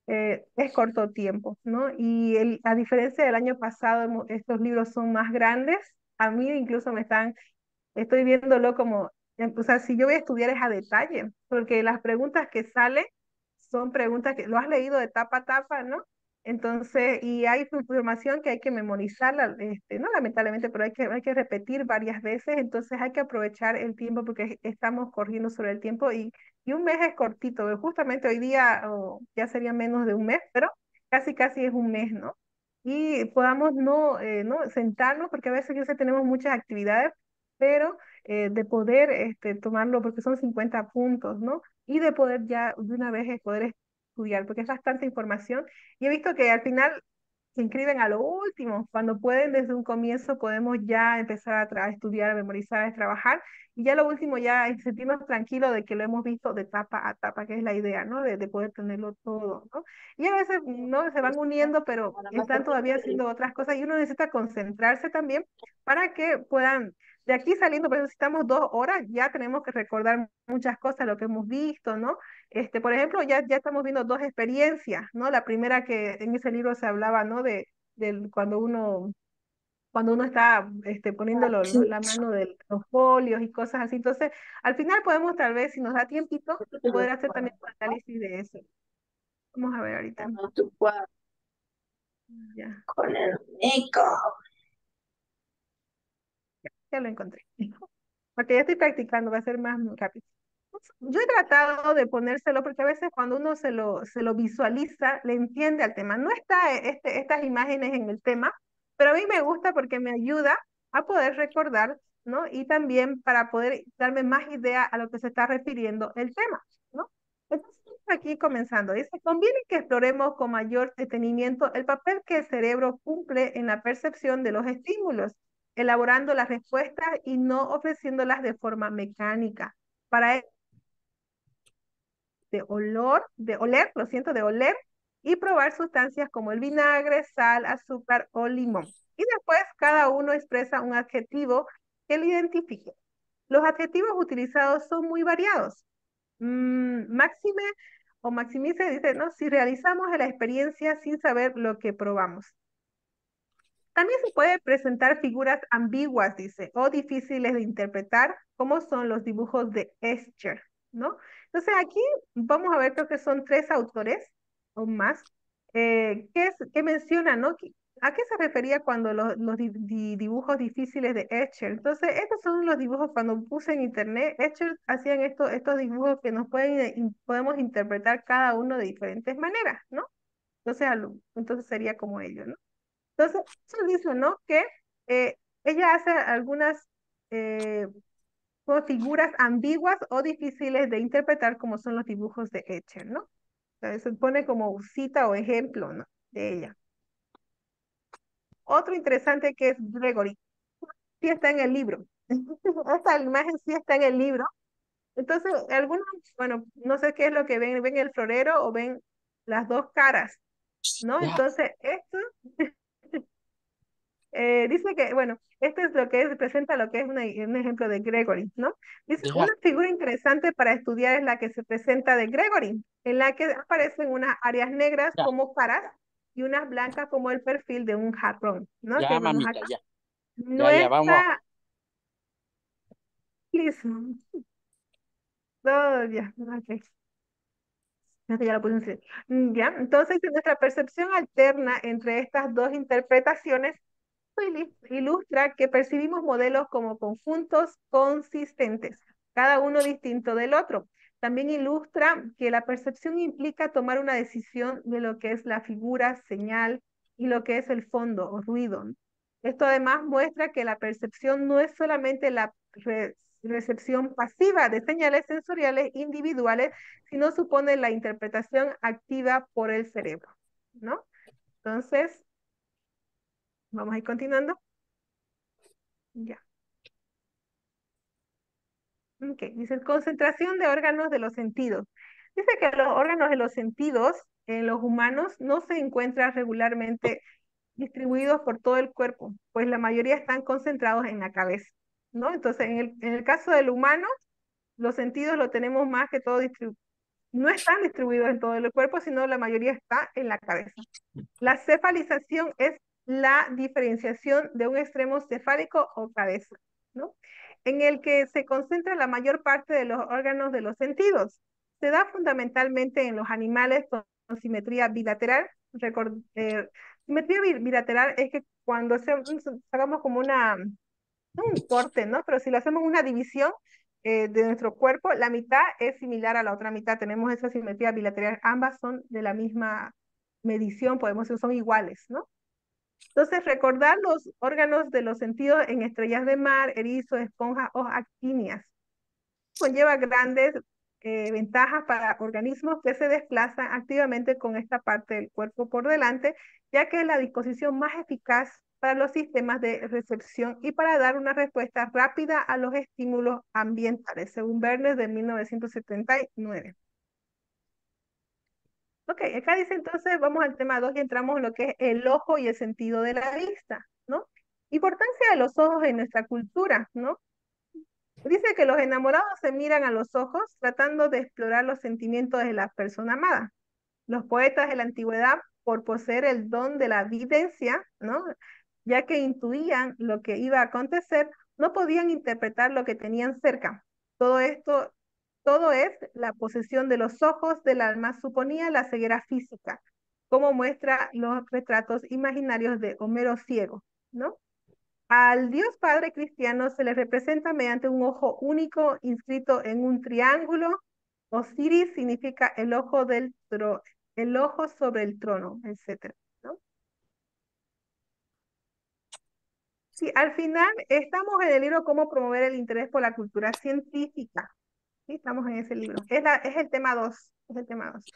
es corto tiempo, ¿no? Y a diferencia del año pasado, estos libros son más grandes, a mí incluso estoy viéndolo como, o sea, si yo voy a estudiar es a detalle, porque las preguntas que salen son preguntas que lo has leído de tapa a tapa, ¿no? Entonces, y hay información que hay que memorizarla, no lamentablemente, pero hay que repetir varias veces, entonces hay que aprovechar el tiempo porque estamos corriendo sobre el tiempo y un mes es cortito, justamente hoy día ya sería menos de un mes, pero casi casi es un mes, ¿no? Y podamos no sentarnos, porque a veces yo sé tenemos muchas actividades, pero de poder tomarlo, porque son 50 puntos, ¿no? Y de poder ya de una vez poder estudiar, porque es bastante información. Y he visto que al final se inscriben a lo último. Cuando pueden, desde un comienzo podemos ya empezar a estudiar, a memorizar, a trabajar. Y ya lo último, ya sentirnos tranquilos de que lo hemos visto de etapa a etapa, que es la idea, ¿no? De poder tenerlo todo, ¿no? Y a veces, ¿no? Se van uniendo, pero están todavía haciendo otras cosas y uno necesita concentrarse también para que puedan, de aquí saliendo, por ejemplo, si estamos 2 horas, ya tenemos que recordar muchas cosas, lo que hemos visto, ¿no? Por ejemplo, ya estamos viendo dos experiencias, ¿no? La primera que en ese libro se hablaba, ¿no? Cuando uno está poniendo la mano de los folios y cosas así. Entonces, al final podemos tal vez, si nos da tiempito, poder hacer también un análisis de eso. Vamos a ver ahorita. Tu cuadro Ya, con el Nico. ya lo encontré. Porque ya estoy practicando, va a ser más rápido. Yo he tratado de ponérselo porque a veces cuando uno se lo visualiza, le entiende al tema. No está estas imágenes en el tema, pero a mí me gusta porque me ayuda a poder recordar, ¿no? Y también para poder darme más idea a lo que se está refiriendo el tema, ¿no? Entonces, aquí comenzando, dice, conviene que exploremos con mayor detenimiento el papel que el cerebro cumple en la percepción de los estímulos, elaborando las respuestas y no ofreciéndolas de forma mecánica. Para de oler, lo siento, de oler y probar sustancias como el vinagre, sal, azúcar o limón. Y después cada uno expresa un adjetivo que lo identifique. Los adjetivos utilizados son muy variados. Máxime o maximice dice, ¿no? Si realizamos la experiencia sin saber lo que probamos. También se puede presentar figuras ambiguas, dice, o difíciles de interpretar, como son los dibujos de Escher, ¿no? Entonces aquí vamos a ver, creo que son 3 autores o más, que mencionan, ¿no? ¿A qué se refería cuando los dibujos difíciles de Escher? Entonces, estos son los dibujos cuando puse en internet. Escher hacían estos dibujos que nos podemos interpretar cada uno de diferentes maneras, ¿no? Entonces, entonces sería como ello, ¿no? Entonces, eso dice, ¿no? Que eh, ella hace algunas eh, como figuras ambiguas o difíciles de interpretar como son los dibujos de Escher, ¿no? O sea, se pone como cita o ejemplo, ¿no? De ella. Otro interesante que es Gregory. Sí está en el libro. Esta imagen sí está en el libro. Entonces, algunos, bueno, no sé qué es lo que ven el florero o ven las dos caras, ¿no? Ya, Entonces, esto dice que, bueno, esto es lo que presenta lo que es un ejemplo de Gregory, ¿no? Dice, ya, una figura interesante para estudiar es la que se presenta de Gregory, en la que aparecen unas áreas negras ya, como caras y unas blancas como el perfil de un jarrón, ¿no? Que ya, vemos mamita, acá. ya, No ya, vamos. está listo. Oh, ya, ok. Ya la puse en silencio. Ya, entonces nuestra percepción alterna entre estas dos interpretaciones ilustra que percibimos modelos como conjuntos consistentes, cada uno distinto del otro. También ilustra que la percepción implica tomar una decisión de lo que es la figura, señal y lo que es el fondo o ruido, ¿no? Esto además muestra que la percepción no es solamente la recepción pasiva de señales sensoriales individuales, sino supone la interpretación activa por el cerebro, ¿no? Entonces, vamos a ir continuando. Ya. Ok, dice concentración de órganos de los sentidos. Dice que los órganos de los sentidos en los humanos no se encuentran regularmente distribuidos por todo el cuerpo, pues la mayoría están concentrados en la cabeza, ¿no? Entonces, en el caso del humano, los sentidos lo tenemos más que todo no están distribuidos en todo el cuerpo, sino la mayoría está en la cabeza. La cefalización es la diferenciación de un extremo cefálico o cabeza, ¿no? En el que se concentra la mayor parte de los órganos de los sentidos. Se da fundamentalmente en los animales con simetría bilateral. Simetría bilateral es que cuando hagamos como no un corte, ¿no? Pero si lo hacemos una división de nuestro cuerpo, la mitad es similar a la otra mitad. Tenemos esa simetría bilateral. Ambas son de la misma medición, podemos decir, son iguales, ¿no? Entonces, recordar los órganos de los sentidos en estrellas de mar, erizos, esponjas o actinias conlleva grandes ventajas para organismos que se desplazan activamente con esta parte del cuerpo por delante, ya que es la disposición más eficaz para los sistemas de recepción y para dar una respuesta rápida a los estímulos ambientales, según Bernes de 1979. Ok, acá dice entonces, vamos al tema 2 y entramos en lo que es el ojo y el sentido de la vista, ¿no? Importancia de los ojos en nuestra cultura, ¿no? Dice que los enamorados se miran a los ojos tratando de explorar los sentimientos de la persona amada. Los poetas de la antigüedad, por poseer el don de la videncia, ¿no? Ya que intuían lo que iba a acontecer, no podían interpretar lo que tenían cerca. Todo esto, todo es la posesión de los ojos del alma, suponía la ceguera física, como muestra los retratos imaginarios de Homero ciego, ¿no? Al Dios Padre cristiano se le representa mediante un ojo único inscrito en un triángulo. Osiris significa el ojo sobre el trono, etcétera, ¿no? Sí, al final estamos en el libro Cómo promover el interés por la cultura científica. Sí, estamos en ese libro. Es el tema 2. Es el tema 2.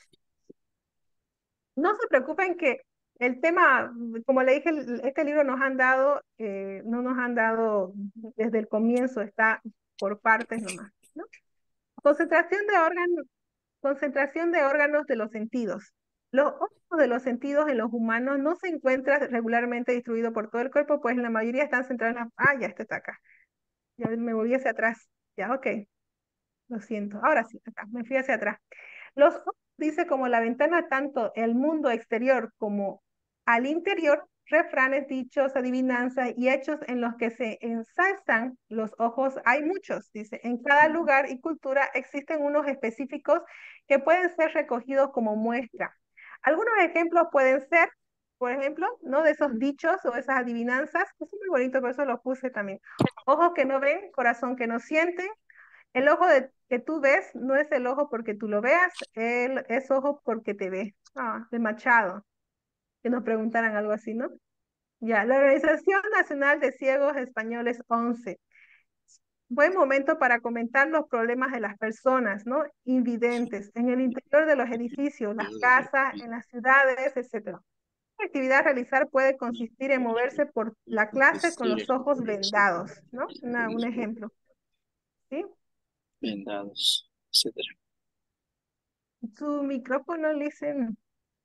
No se preocupen que el tema, como le dije, este libro no nos han dado desde el comienzo, está por partes nomás, ¿no? Concentración de órganos, concentración de órganos de los sentidos. Los órganos de los sentidos en los humanos no se encuentran regularmente distribuidos por todo el cuerpo, pues la mayoría están centrados en ya, este está acá. Ya me volví hacia atrás. Ya, ok. Lo siento. Ahora sí, acá, me fui hacia atrás. Los ojos, dice, como la ventana tanto el mundo exterior como al interior, refranes, dichos, adivinanzas y hechos en los que se ensalzan los ojos hay muchos, dice. En cada lugar y cultura existen unos específicos que pueden ser recogidos como muestra. Algunos ejemplos pueden ser por ejemplo, ¿no? De esos dichos o esas adivinanzas, que es muy bonito, por eso los puse también. Ojos que no ven, corazón que no siente. El ojo que tú ves no es el ojo porque tú lo veas, él es ojo porque te ve. Ah, de Machado, que nos preguntaran algo así, ¿no? Ya, la Organización Nacional de Ciegos Españoles 11. Buen momento para comentar los problemas de las personas, ¿no? Invidentes, en el interior de los edificios, las casas, en las ciudades, etcétera. La actividad a realizar puede consistir en moverse por la clase con los ojos vendados, ¿no? Un ejemplo, ¿sí? Vendados, etcétera. Su micrófono, listen,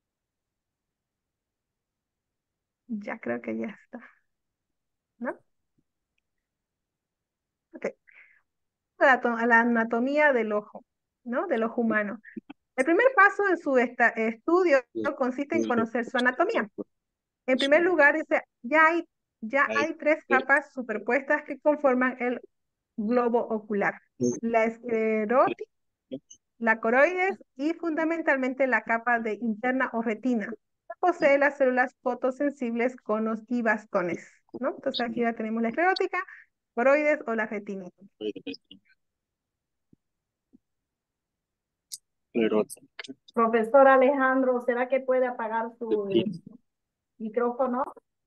ya creo que ya está, ¿no? Ok. La anatomía del ojo, ¿no? Del ojo humano. El primer paso en su estudio consiste en conocer su anatomía. En primer lugar, dice, ya hay tres capas superpuestas que conforman el globo ocular. La esclerótica, la coroides y fundamentalmente la capa de interna o retina. Posee las células fotosensibles, conos y bastones, ¿no? Entonces aquí ya tenemos la esclerótica, coroides o la retina. Profesor Alejandro, ¿será que puede apagar su micrófono?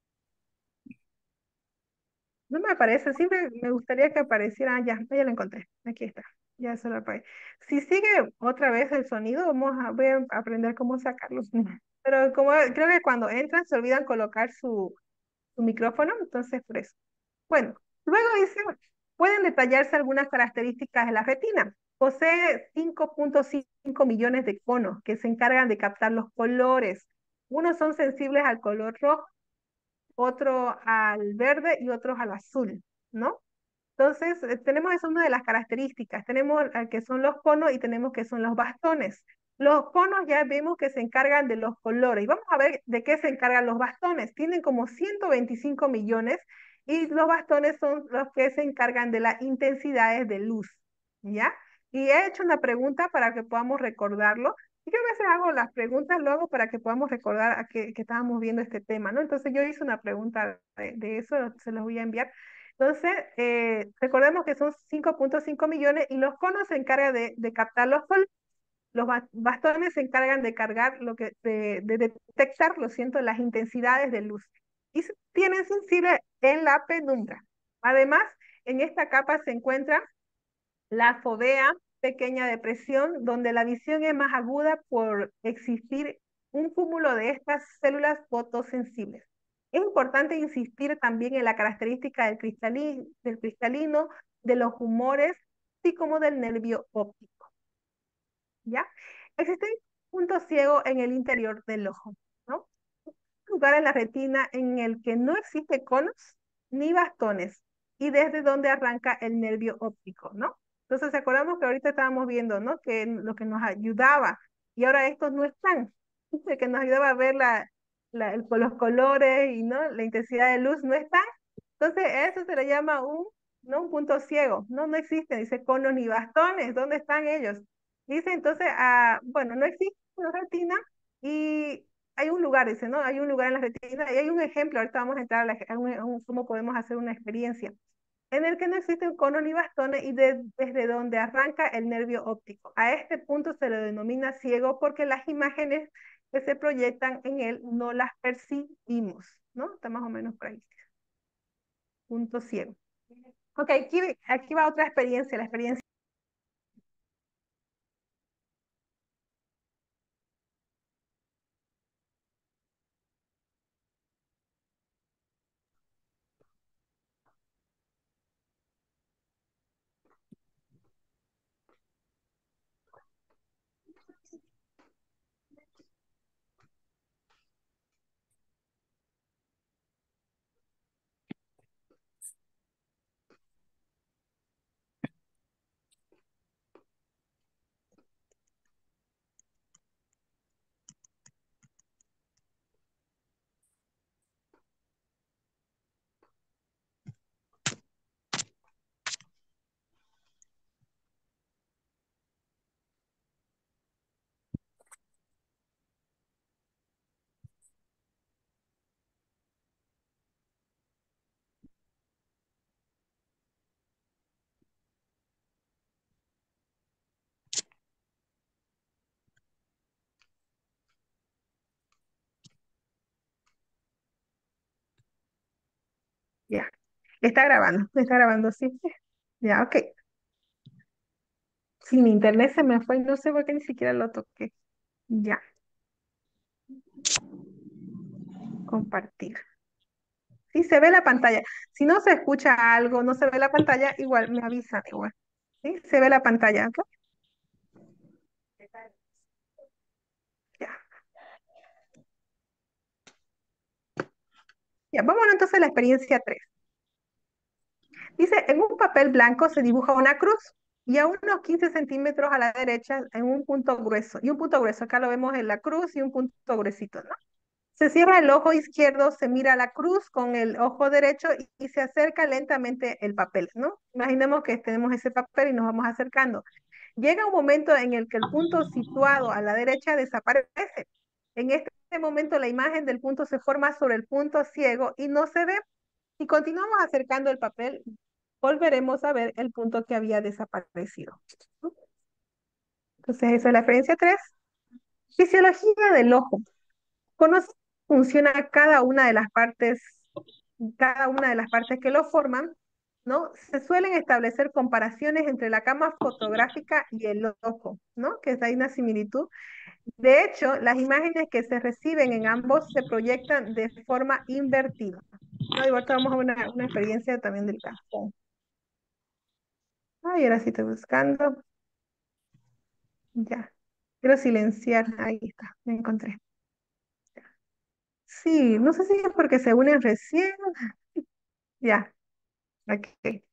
No me aparece, siempre me gustaría que apareciera. Ya lo encontré. Aquí está. Ya se lo apagué. Si sigue otra vez el sonido, voy a aprender cómo sacarlos. Pero como creo que cuando entran se olvidan colocar su micrófono, entonces por eso. Bueno, luego dice, pueden detallarse algunas características de la retina. Posee 5.5 millones de conos que se encargan de captar los colores. Unos son sensibles al color rojo, otro al verde y otros al azul, ¿no? Entonces, tenemos esa una de las características. Tenemos que son los conos y tenemos que son los bastones. Los conos ya vemos que se encargan de los colores. Y vamos a ver de qué se encargan los bastones. Tienen como 125 millones y los bastones son los que se encargan de las intensidades de luz, ¿ya? Y he hecho una pregunta para que podamos recordarlo. Y yo a veces hago las preguntas luego para que podamos recordar que estábamos viendo este tema, ¿no? Entonces yo hice una pregunta de eso, se los voy a enviar. Entonces, recordemos que son 5.5 millones y los conos se encargan de captar los colores, los bastones se encargan de cargar de detectar, lo siento, las intensidades de luz. Y tienen sensible en la penumbra. Además, en esta capa se encuentra la fovea, pequeña depresión, donde la visión es más aguda por existir un cúmulo de estas células fotosensibles. Es importante insistir también en la característica del cristalino, de los humores, así como del nervio óptico. ¿Ya? Existe un punto ciego en el interior del ojo, ¿no? Un lugar en la retina en el que no existe conos ni bastones y desde donde arranca el nervio óptico, ¿no? Entonces, acordamos que ahorita estábamos viendo, ¿no? Que lo que nos ayudaba y ahora estos no están. El que nos ayudaba a ver los colores y, ¿no? La intensidad de luz no están. Entonces, eso se le llama ¿no? Un punto ciego. No, no existen, dice conos ni bastones. ¿Dónde están ellos? Dice entonces, bueno, no existe una retina y hay un lugar, dice, ¿no? Hay un lugar en la retina y hay un ejemplo, ahorita vamos a entrar cómo podemos hacer una experiencia, en el que no existen conos ni bastones y desde donde arranca el nervio óptico. A este punto se le denomina ciego porque las imágenes que se proyectan en él no las percibimos, ¿no? Está más o menos por ahí. Punto ciego. Ok, aquí va otra experiencia, la experiencia. Ya. Está grabando, sí. Ya, ok. Si mi internet se me fue, no sé por qué ni siquiera lo toqué. Ya, compartir. Sí, se ve la pantalla. Si no se escucha algo, no se ve la pantalla, igual me avisan igual. Sí, se ve la pantalla, ¿ok? Ya. Ya, vámonos entonces a la experiencia 3. Dice, en un papel blanco se dibuja una cruz y a unos 15 centímetros a la derecha en un punto grueso. Y un punto grueso, acá lo vemos en la cruz y un punto gruesito, ¿no? Se cierra el ojo izquierdo, se mira la cruz con el ojo derecho y se acerca lentamente el papel, ¿no? Imaginemos que tenemos ese papel y nos vamos acercando. Llega un momento en el que el punto situado a la derecha desaparece. En este momento la imagen del punto se forma sobre el punto ciego y no se ve. Si continuamos acercando el papel, volveremos a ver el punto que había desaparecido. Entonces, esa es la experiencia 3. Fisiología del ojo. Conoce cómo funciona cada una de las partes que lo forman, ¿no? Se suelen establecer comparaciones entre la cámara fotográfica y el ojo, ¿no? Que hay una similitud. De hecho, las imágenes que se reciben en ambos se proyectan de forma invertida. ¿No? Igual vamos a una experiencia también del campo. Ay, ahora sí estoy buscando. Ya. Quiero silenciar. Ahí está, me encontré. Sí, no sé si es porque se unen recién. Ya, ok.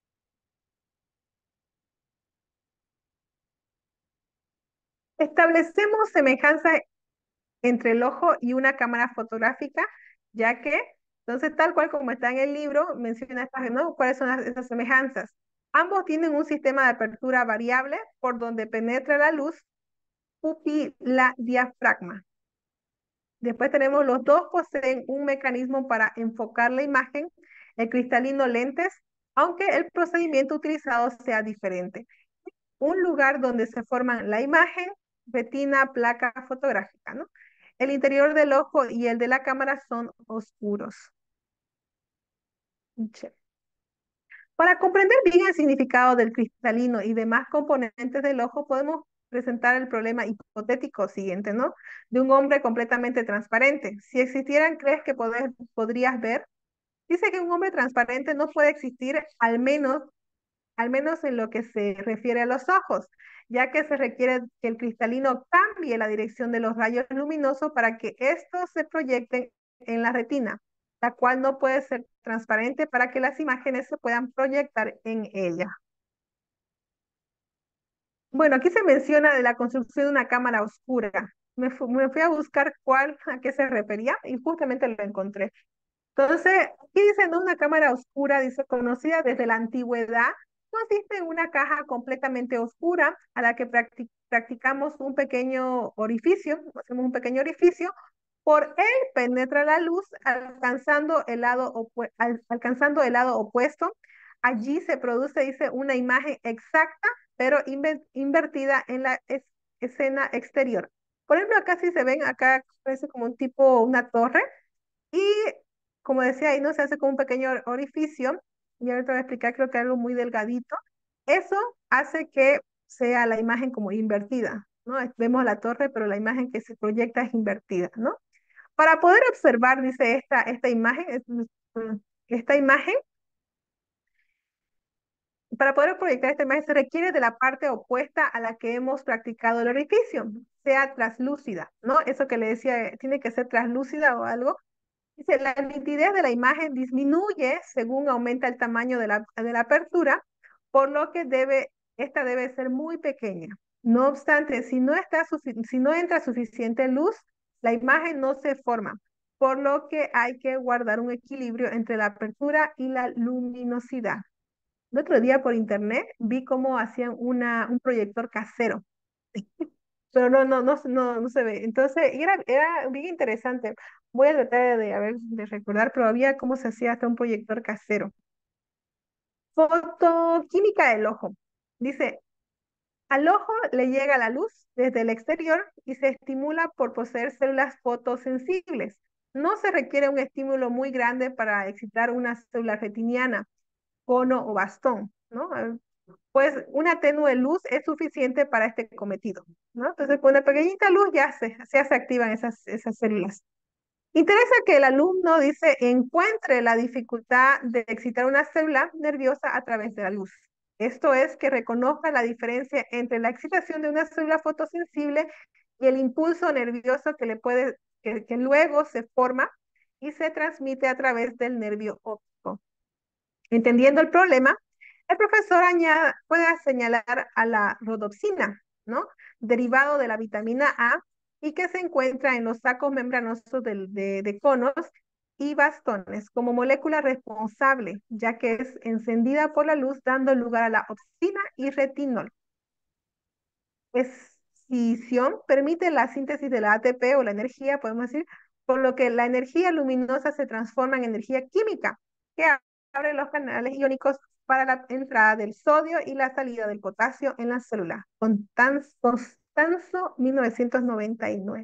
Establecemos semejanza entre el ojo y una cámara fotográfica, ya que, entonces, tal cual como está en el libro, menciona estas, ¿no? ¿Cuáles son esas semejanzas? Ambos tienen un sistema de apertura variable por donde penetra la luz pupila diafragma. Después tenemos los dos poseen un mecanismo para enfocar la imagen, el cristalino lentes, aunque el procedimiento utilizado sea diferente. Un lugar donde se forman la imagen, retina, placa fotográfica, ¿no? El interior del ojo y el de la cámara son oscuros. Che. Para comprender bien el significado del cristalino y demás componentes del ojo, podemos presentar el problema hipotético siguiente, ¿no? De un hombre completamente transparente. Si existieran, ¿crees que podrías ver? Dice que un hombre transparente no puede existir, al menos en lo que se refiere a los ojos, ya que se requiere que el cristalino cambie la dirección de los rayos luminosos para que estos se proyecten en la retina, la cual no puede ser transparente para que las imágenes se puedan proyectar en ella. Bueno, aquí se menciona de la construcción de una cámara oscura. Me fui a buscar a qué se refería y justamente lo encontré. Entonces, aquí dice, ¿no? Una cámara oscura, dice, conocida desde la antigüedad, consiste en una caja completamente oscura a la que practicamos un pequeño orificio, hacemos un pequeño orificio, por él penetra la luz alcanzando el lado opuesto. Allí se produce, dice, una imagen exacta, pero invertida en la escena exterior. Por ejemplo, acá sí se ven, acá parece como un tipo, una torre, y como decía ahí, ¿no? Se hace como un pequeño orificio, y ahorita voy a explicar, creo que algo muy delgadito. Eso hace que sea la imagen como invertida, ¿no? Vemos la torre, pero la imagen que se proyecta es invertida, ¿no? Para poder observar, dice esta imagen, esta imagen, para poder proyectar esta imagen se requiere de la parte opuesta a la que hemos practicado el orificio, sea translúcida, ¿no? Eso que le decía, tiene que ser translúcida o algo. Dice, la nitidez de la imagen disminuye según aumenta el tamaño de la apertura, por lo que esta debe ser muy pequeña. No obstante, si no entra suficiente luz, la imagen no se forma, por lo que hay que guardar un equilibrio entre la apertura y la luminosidad. El otro día por internet vi cómo hacían un proyector casero, pero no se ve. Entonces, era bien interesante. Voy a tratar de recordar, pero había cómo se hacía hasta un proyector casero. Fotoquímica del ojo. Dice, al ojo le llega la luz desde el exterior y se estimula por poseer células fotosensibles. No se requiere un estímulo muy grande para excitar una célula retiniana, cono o bastón, ¿no? Pues una tenue luz es suficiente para este cometido, ¿no? Entonces, con una pequeñita luz ya se activan esas células. Interesa que el alumno dice encuentre la dificultad de excitar una célula nerviosa a través de la luz. Esto es que reconozca la diferencia entre la excitación de una célula fotosensible y el impulso nervioso que luego se forma y se transmite a través del nervio óptico. Entendiendo el problema, el profesor puede señalar a la rodopsina, ¿no? Derivado de la vitamina A y que se encuentra en los sacos membranosos de conos y bastones como molécula responsable, ya que es encendida por la luz dando lugar a la opsina y retinol. Escisión permite la síntesis de la ATP o la energía, podemos decir, por lo que la energía luminosa se transforma en energía química, que abre los canales iónicos para la entrada del sodio y la salida del potasio en la célula. Constanzo, 1999.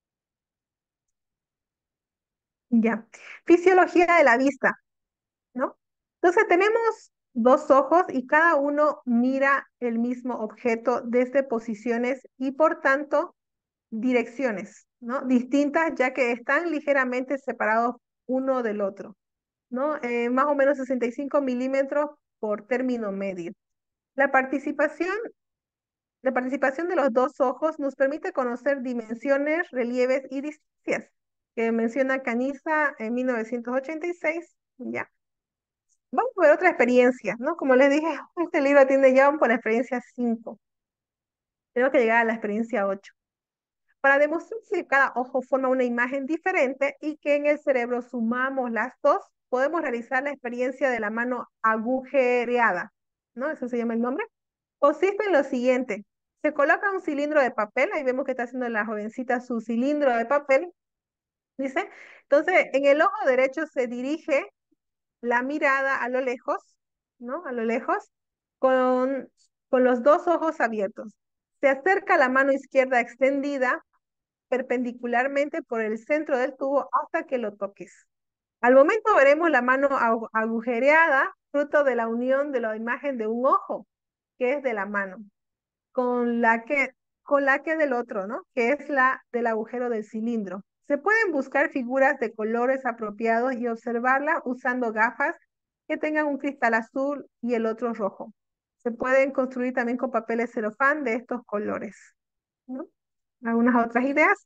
Ya. Fisiología de la vista, ¿no? Entonces tenemos dos ojos y cada uno mira el mismo objeto desde posiciones y por tanto direcciones, ¿no? Distintas, ya que están ligeramente separados uno del otro, ¿no? Más o menos 65 milímetros por término medio. La participación, la participación de los dos ojos nos permite conocer dimensiones, relieves y distancias, que menciona Caniza en 1986, ya. Vamos a ver otra experiencia, ¿no? Como les dije, este libro tiene ya por la experiencia 5. Tengo que llegar a la experiencia 8. Para demostrar que cada ojo forma una imagen diferente y que en el cerebro sumamos las dos, podemos realizar la experiencia de la mano agujereada, ¿no? Eso se llama el nombre. Consiste en lo siguiente. Se coloca un cilindro de papel, ahí vemos que está haciendo la jovencita su cilindro de papel, dice. Entonces, en el ojo derecho se dirige la mirada a lo lejos, ¿no? A lo lejos, con, con los dos ojos abiertos. Se acerca la mano izquierda extendida perpendicularmente por el centro del tubo hasta que lo toques. Al momento veremos la mano agujereada, fruto de la unión de la imagen de un ojo, que es de la mano, con la que, con la que del otro, ¿no? Que es la del agujero del cilindro. Se pueden buscar figuras de colores apropiados y observarlas usando gafas que tengan un cristal azul y el otro rojo. Se pueden construir también con papeles celofán de estos colores, ¿no? ¿Algunas otras ideas?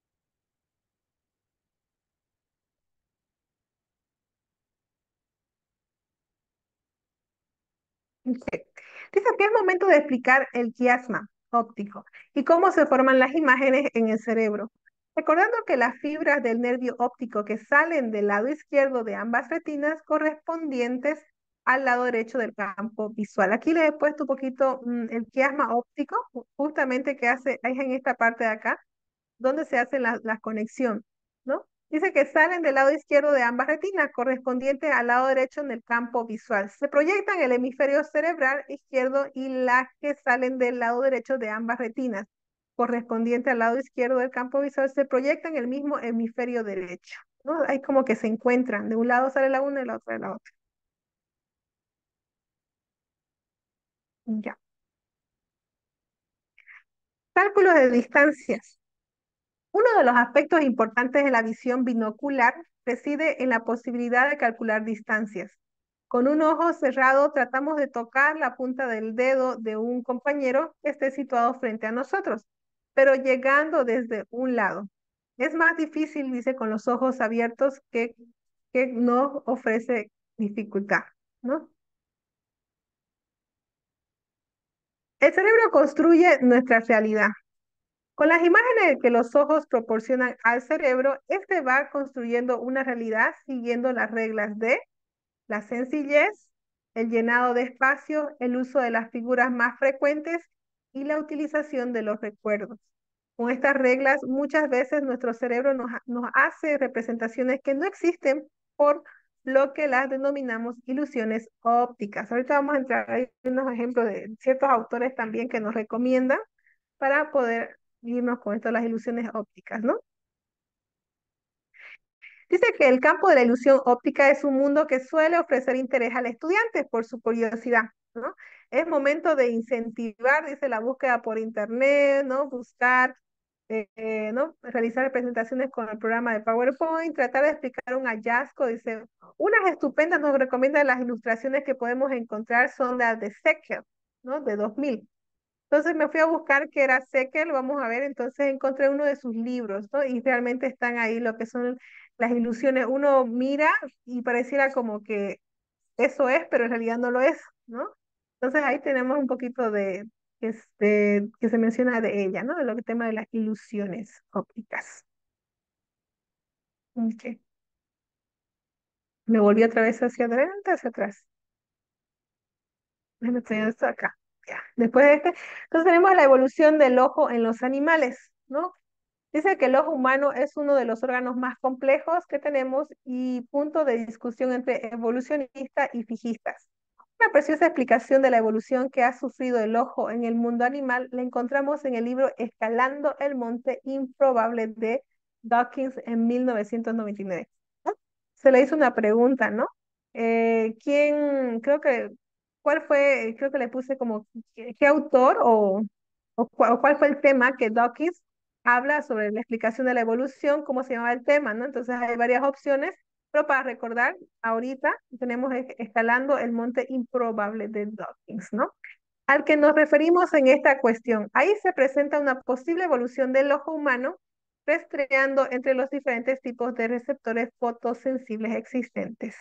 Sí. Dice que es momento de explicar el quiasma óptico y cómo se forman las imágenes en el cerebro. Recordando que las fibras del nervio óptico que salen del lado izquierdo de ambas retinas correspondientes al lado derecho del campo visual. Aquí les he puesto un poquito el quiasma óptico, justamente que hace, es en esta parte de acá, donde se hace la conexión, ¿no? Dice que salen del lado izquierdo de ambas retinas, correspondiente al lado derecho en el campo visual. Se proyectan el hemisferio cerebral izquierdo y las que salen del lado derecho de ambas retinas, correspondiente al lado izquierdo del campo visual, se proyectan en el mismo hemisferio derecho, ¿no? Hay como que se encuentran, de un lado sale la una y la otra de la otra. Ya. Cálculos de distancias. Uno de los aspectos importantes de la visión binocular reside en la posibilidad de calcular distancias. Con un ojo cerrado tratamos de tocar la punta del dedo de un compañero que esté situado frente a nosotros, pero llegando desde un lado. Es más difícil, dice, con los ojos abiertos que nos ofrece dificultad, ¿no? El cerebro construye nuestra realidad. Con las imágenes que los ojos proporcionan al cerebro, este va construyendo una realidad siguiendo las reglas de la sencillez, el llenado de espacio, el uso de las figuras más frecuentes y la utilización de los recuerdos. Con estas reglas, muchas veces nuestro cerebro nos hace representaciones que no existen, por lo que las denominamos ilusiones ópticas. Ahorita vamos a entrar ahí unos ejemplos de ciertos autores también que nos recomiendan para poder irnos con esto de las ilusiones ópticas, ¿no? Dice que el campo de la ilusión óptica es un mundo que suele ofrecer interés al estudiante por su curiosidad, ¿no? Es momento de incentivar, dice, la búsqueda por internet, ¿no? Buscar, ¿no? Realizar presentaciones con el programa de PowerPoint, tratar de explicar un hallazgo, dice, unas estupendas nos recomiendan las ilustraciones que podemos encontrar son las de Secker, ¿no? De 2000. Entonces me fui a buscar qué era Secker, vamos a ver, entonces encontré uno de sus libros, ¿no? Y realmente están ahí lo que son las ilusiones. Uno mira y pareciera como que eso es, pero en realidad no lo es, ¿no? Entonces ahí tenemos un poquito de, que se menciona de ella, ¿no? De lo que tema de las ilusiones ópticas. Ok. Me volví otra vez hacia adelante, hacia atrás. Me estoy esto acá. Ya. Después de entonces tenemos la evolución del ojo en los animales, ¿no? Dice que el ojo humano es uno de los órganos más complejos que tenemos y punto de discusión entre evolucionistas y fijistas. Una preciosa explicación de la evolución que ha sufrido el ojo en el mundo animal la encontramos en el libro Escalando el Monte Improbable de Dawkins en 1999. ¿No? Se le hizo una pregunta, ¿no? Creo que, ¿cuál fue? Creo que le puse como, ¿qué autor o cuál fue el tema que Dawkins habla sobre la explicación de la evolución, cómo se llamaba el tema, ¿no? Entonces hay varias opciones, pero para recordar, ahorita tenemos escalando el monte improbable de Dawkins, ¿no? Al que nos referimos en esta cuestión. Ahí se presenta una posible evolución del ojo humano, rastreando entre los diferentes tipos de receptores fotosensibles existentes.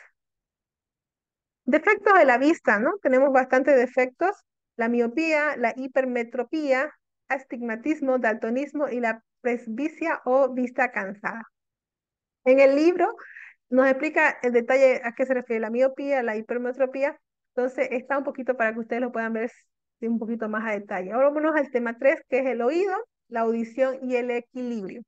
Defectos de la vista, ¿no? Tenemos bastantes defectos, la miopía, la hipermetropía, astigmatismo, daltonismo y la presbicia o vista cansada. En el libro nos explica el detalle a qué se refiere la miopía, la hipermetropía, entonces está un poquito para que ustedes lo puedan ver un poquito más a detalle. Ahora vámonos al tema 3, que es el oído, la audición y el equilibrio.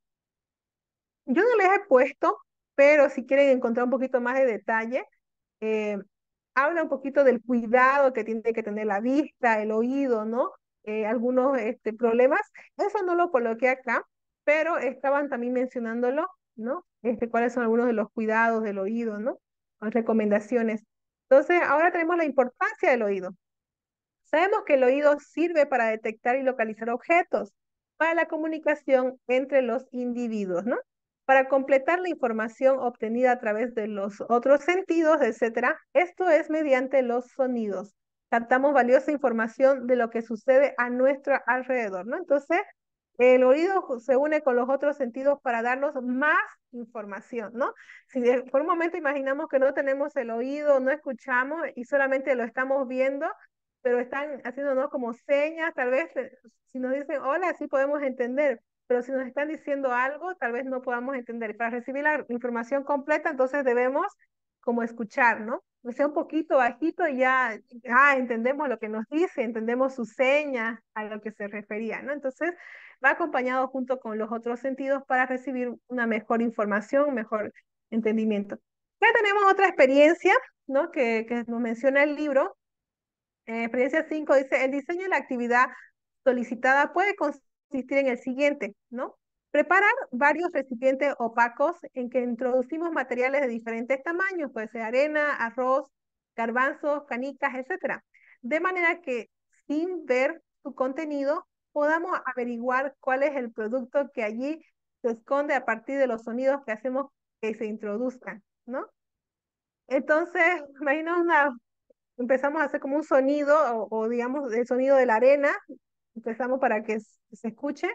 Yo no les he puesto, pero si quieren encontrar un poquito más de detalle, eh, habla un poquito del cuidado que tiene que tener la vista, el oído, ¿no? Algunos problemas. Eso no lo coloqué acá, pero estaban también mencionándolo, ¿no? Cuáles son algunos de los cuidados del oído, ¿no? Las recomendaciones. Entonces, ahora tenemos la importancia del oído. Sabemos que el oído sirve para detectar y localizar objetos, para la comunicación entre los individuos, ¿no? Para completar la información obtenida a través de los otros sentidos, etcétera. Esto es mediante los sonidos. Captamos valiosa información de lo que sucede a nuestro alrededor, ¿no? Entonces, el oído se une con los otros sentidos para darnos más información, ¿no? Si por un momento imaginamos que no tenemos el oído, no escuchamos y solamente lo estamos viendo, pero están haciéndonos como señas, tal vez si nos dicen hola, sí podemos entender, pero si nos están diciendo algo, tal vez no podamos entender. Y para recibir la información completa, entonces debemos como escuchar, ¿no? O sea, un poquito bajito y ya entendemos lo que nos dice, entendemos sus señas, a lo que se refería, ¿no? Entonces, va acompañado junto con los otros sentidos para recibir una mejor información, un mejor entendimiento. Ya tenemos otra experiencia, ¿no? Que nos menciona el libro. Experiencia 5 dice, el diseño de la actividad solicitada puede consistir en el siguiente, ¿no? Preparar varios recipientes opacos en que introducimos materiales de diferentes tamaños, puede ser arena, arroz, garbanzos, canicas, etcétera. De manera que sin ver su contenido podamos averiguar cuál es el producto que allí se esconde a partir de los sonidos que hacemos que se introduzcan, ¿no? Entonces, imagina empezamos a hacer como un sonido o digamos el sonido de la arena, empezamos para que se escuche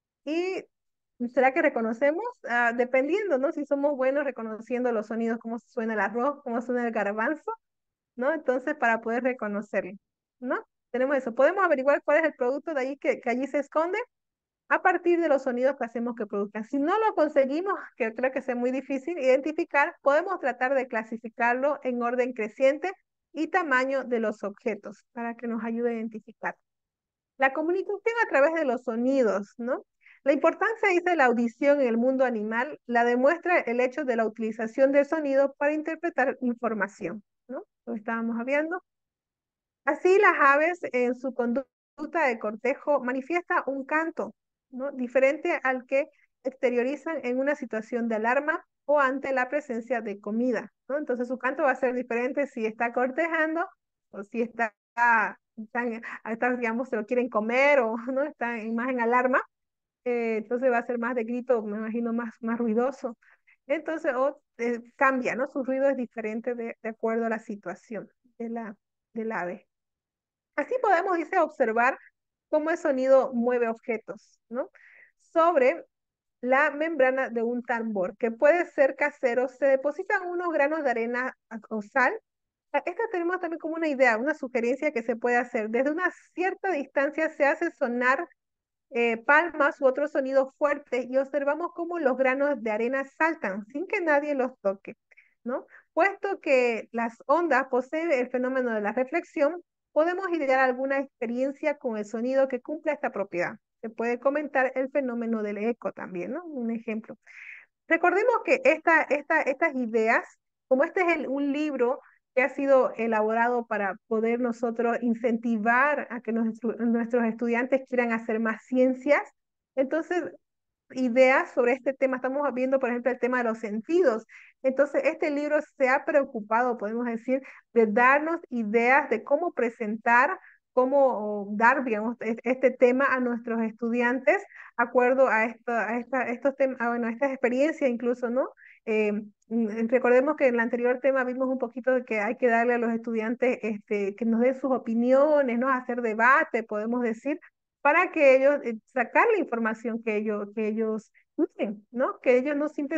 y ¿será que reconocemos? Dependiendo, ¿no? Si somos buenos reconociendo los sonidos, cómo suena el arroz, cómo suena el garbanzo, ¿no? Entonces, para poder reconocerlo, ¿no? Tenemos eso. Podemos averiguar cuál es el producto de ahí que allí se esconde a partir de los sonidos que hacemos que produzcan. Si no lo conseguimos, que creo que es muy difícil identificar, podemos tratar de clasificarlo en orden creciente y tamaño de los objetos para que nos ayude a identificar. La comunicación a través de los sonidos, ¿no? La importancia, dice, la audición en el mundo animal la demuestra el hecho de la utilización del sonido para interpretar información, ¿no? Lo estábamos hablando. Así las aves en su conducta de cortejo manifiesta un canto, ¿no? Diferente al que exteriorizan en una situación de alarma o ante la presencia de comida, ¿no? Entonces su canto va a ser diferente si está cortejando o si digamos, se lo quieren comer o no está más en alarma. Entonces va a ser más de grito, me imagino, más ruidoso. Entonces, cambia, ¿no? Su ruido es diferente de acuerdo a la situación del ave. Así podemos, dice, observar cómo el sonido mueve objetos, ¿no? Sobre la membrana de un tambor, que puede ser casero, se depositan unos granos de arena o sal. Esta tenemos también como una idea, una sugerencia que se puede hacer. Desde una cierta distancia se hace sonar palmas u otros sonidos fuertes y observamos cómo los granos de arena saltan sin que nadie los toque, ¿no? Puesto que las ondas poseen el fenómeno de la reflexión, podemos idear alguna experiencia con el sonido que cumpla esta propiedad. Se puede comentar el fenómeno del eco también, ¿no? Un ejemplo. Recordemos que estas ideas, como este es un libro que ha sido elaborado para poder nosotros incentivar a que nuestros estudiantes quieran hacer más ciencias, entonces ideas sobre este tema, estamos viendo por ejemplo el tema de los sentidos, entonces este libro se ha preocupado, podemos decir, de darnos ideas de cómo presentar, cómo dar, digamos, este tema a nuestros estudiantes, acuerdo estos temas, bueno, a estas experiencias incluso, ¿no? Recordemos que en el anterior tema vimos un poquito de que hay que darle a los estudiantes que nos den sus opiniones, ¿no? Hacer debate, podemos decir, para que ellos, sacar la información que ellos usen, ¿no? Que ellos no siempre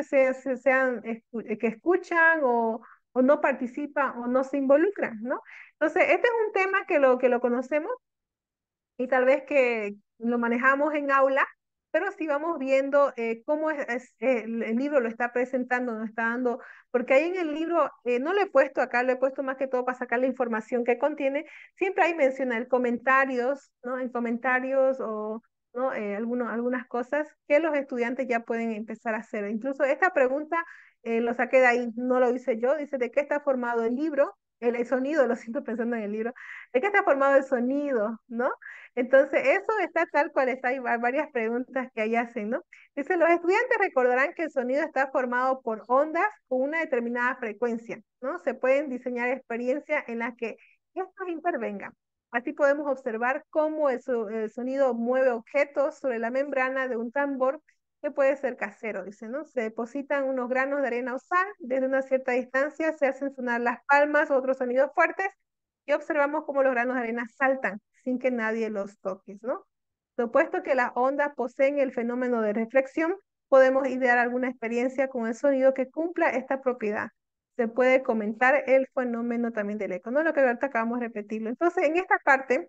que escuchan o no participan o no se involucran, ¿no? Entonces, este es un tema que lo conocemos y tal vez que lo manejamos en aula, pero sí vamos viendo cómo el libro lo está presentando, nos está dando, porque ahí en el libro, no lo he puesto acá, lo he puesto más que todo para sacar la información que contiene, siempre hay menciona en comentarios, ¿no? En comentarios o ¿no? Algunas cosas que los estudiantes ya pueden empezar a hacer. Incluso esta pregunta lo saqué de ahí, no lo hice yo, dice, ¿de qué está formado el libro? El sonido, lo siento pensando en el libro, ¿de qué está formado el sonido? ¿No? Entonces, eso está tal cual está. Hay varias preguntas que ahí hacen, ¿no? Dice, los estudiantes recordarán que el sonido está formado por ondas con una determinada frecuencia, ¿no? Se pueden diseñar experiencias en las que estos intervengan. Así podemos observar cómo el sonido mueve objetos sobre la membrana de un tambor que puede ser casero, dice, ¿no? Se depositan unos granos de arena o sal, desde una cierta distancia se hacen sonar las palmas o otros sonidos fuertes y observamos cómo los granos de arena saltan sin que nadie los toque, ¿no? Supuesto que las ondas poseen el fenómeno de reflexión, podemos idear alguna experiencia con el sonido que cumpla esta propiedad. Se puede comentar el fenómeno también del eco, ¿no? Lo que ahorita acabamos de repetirlo. Entonces, en esta parte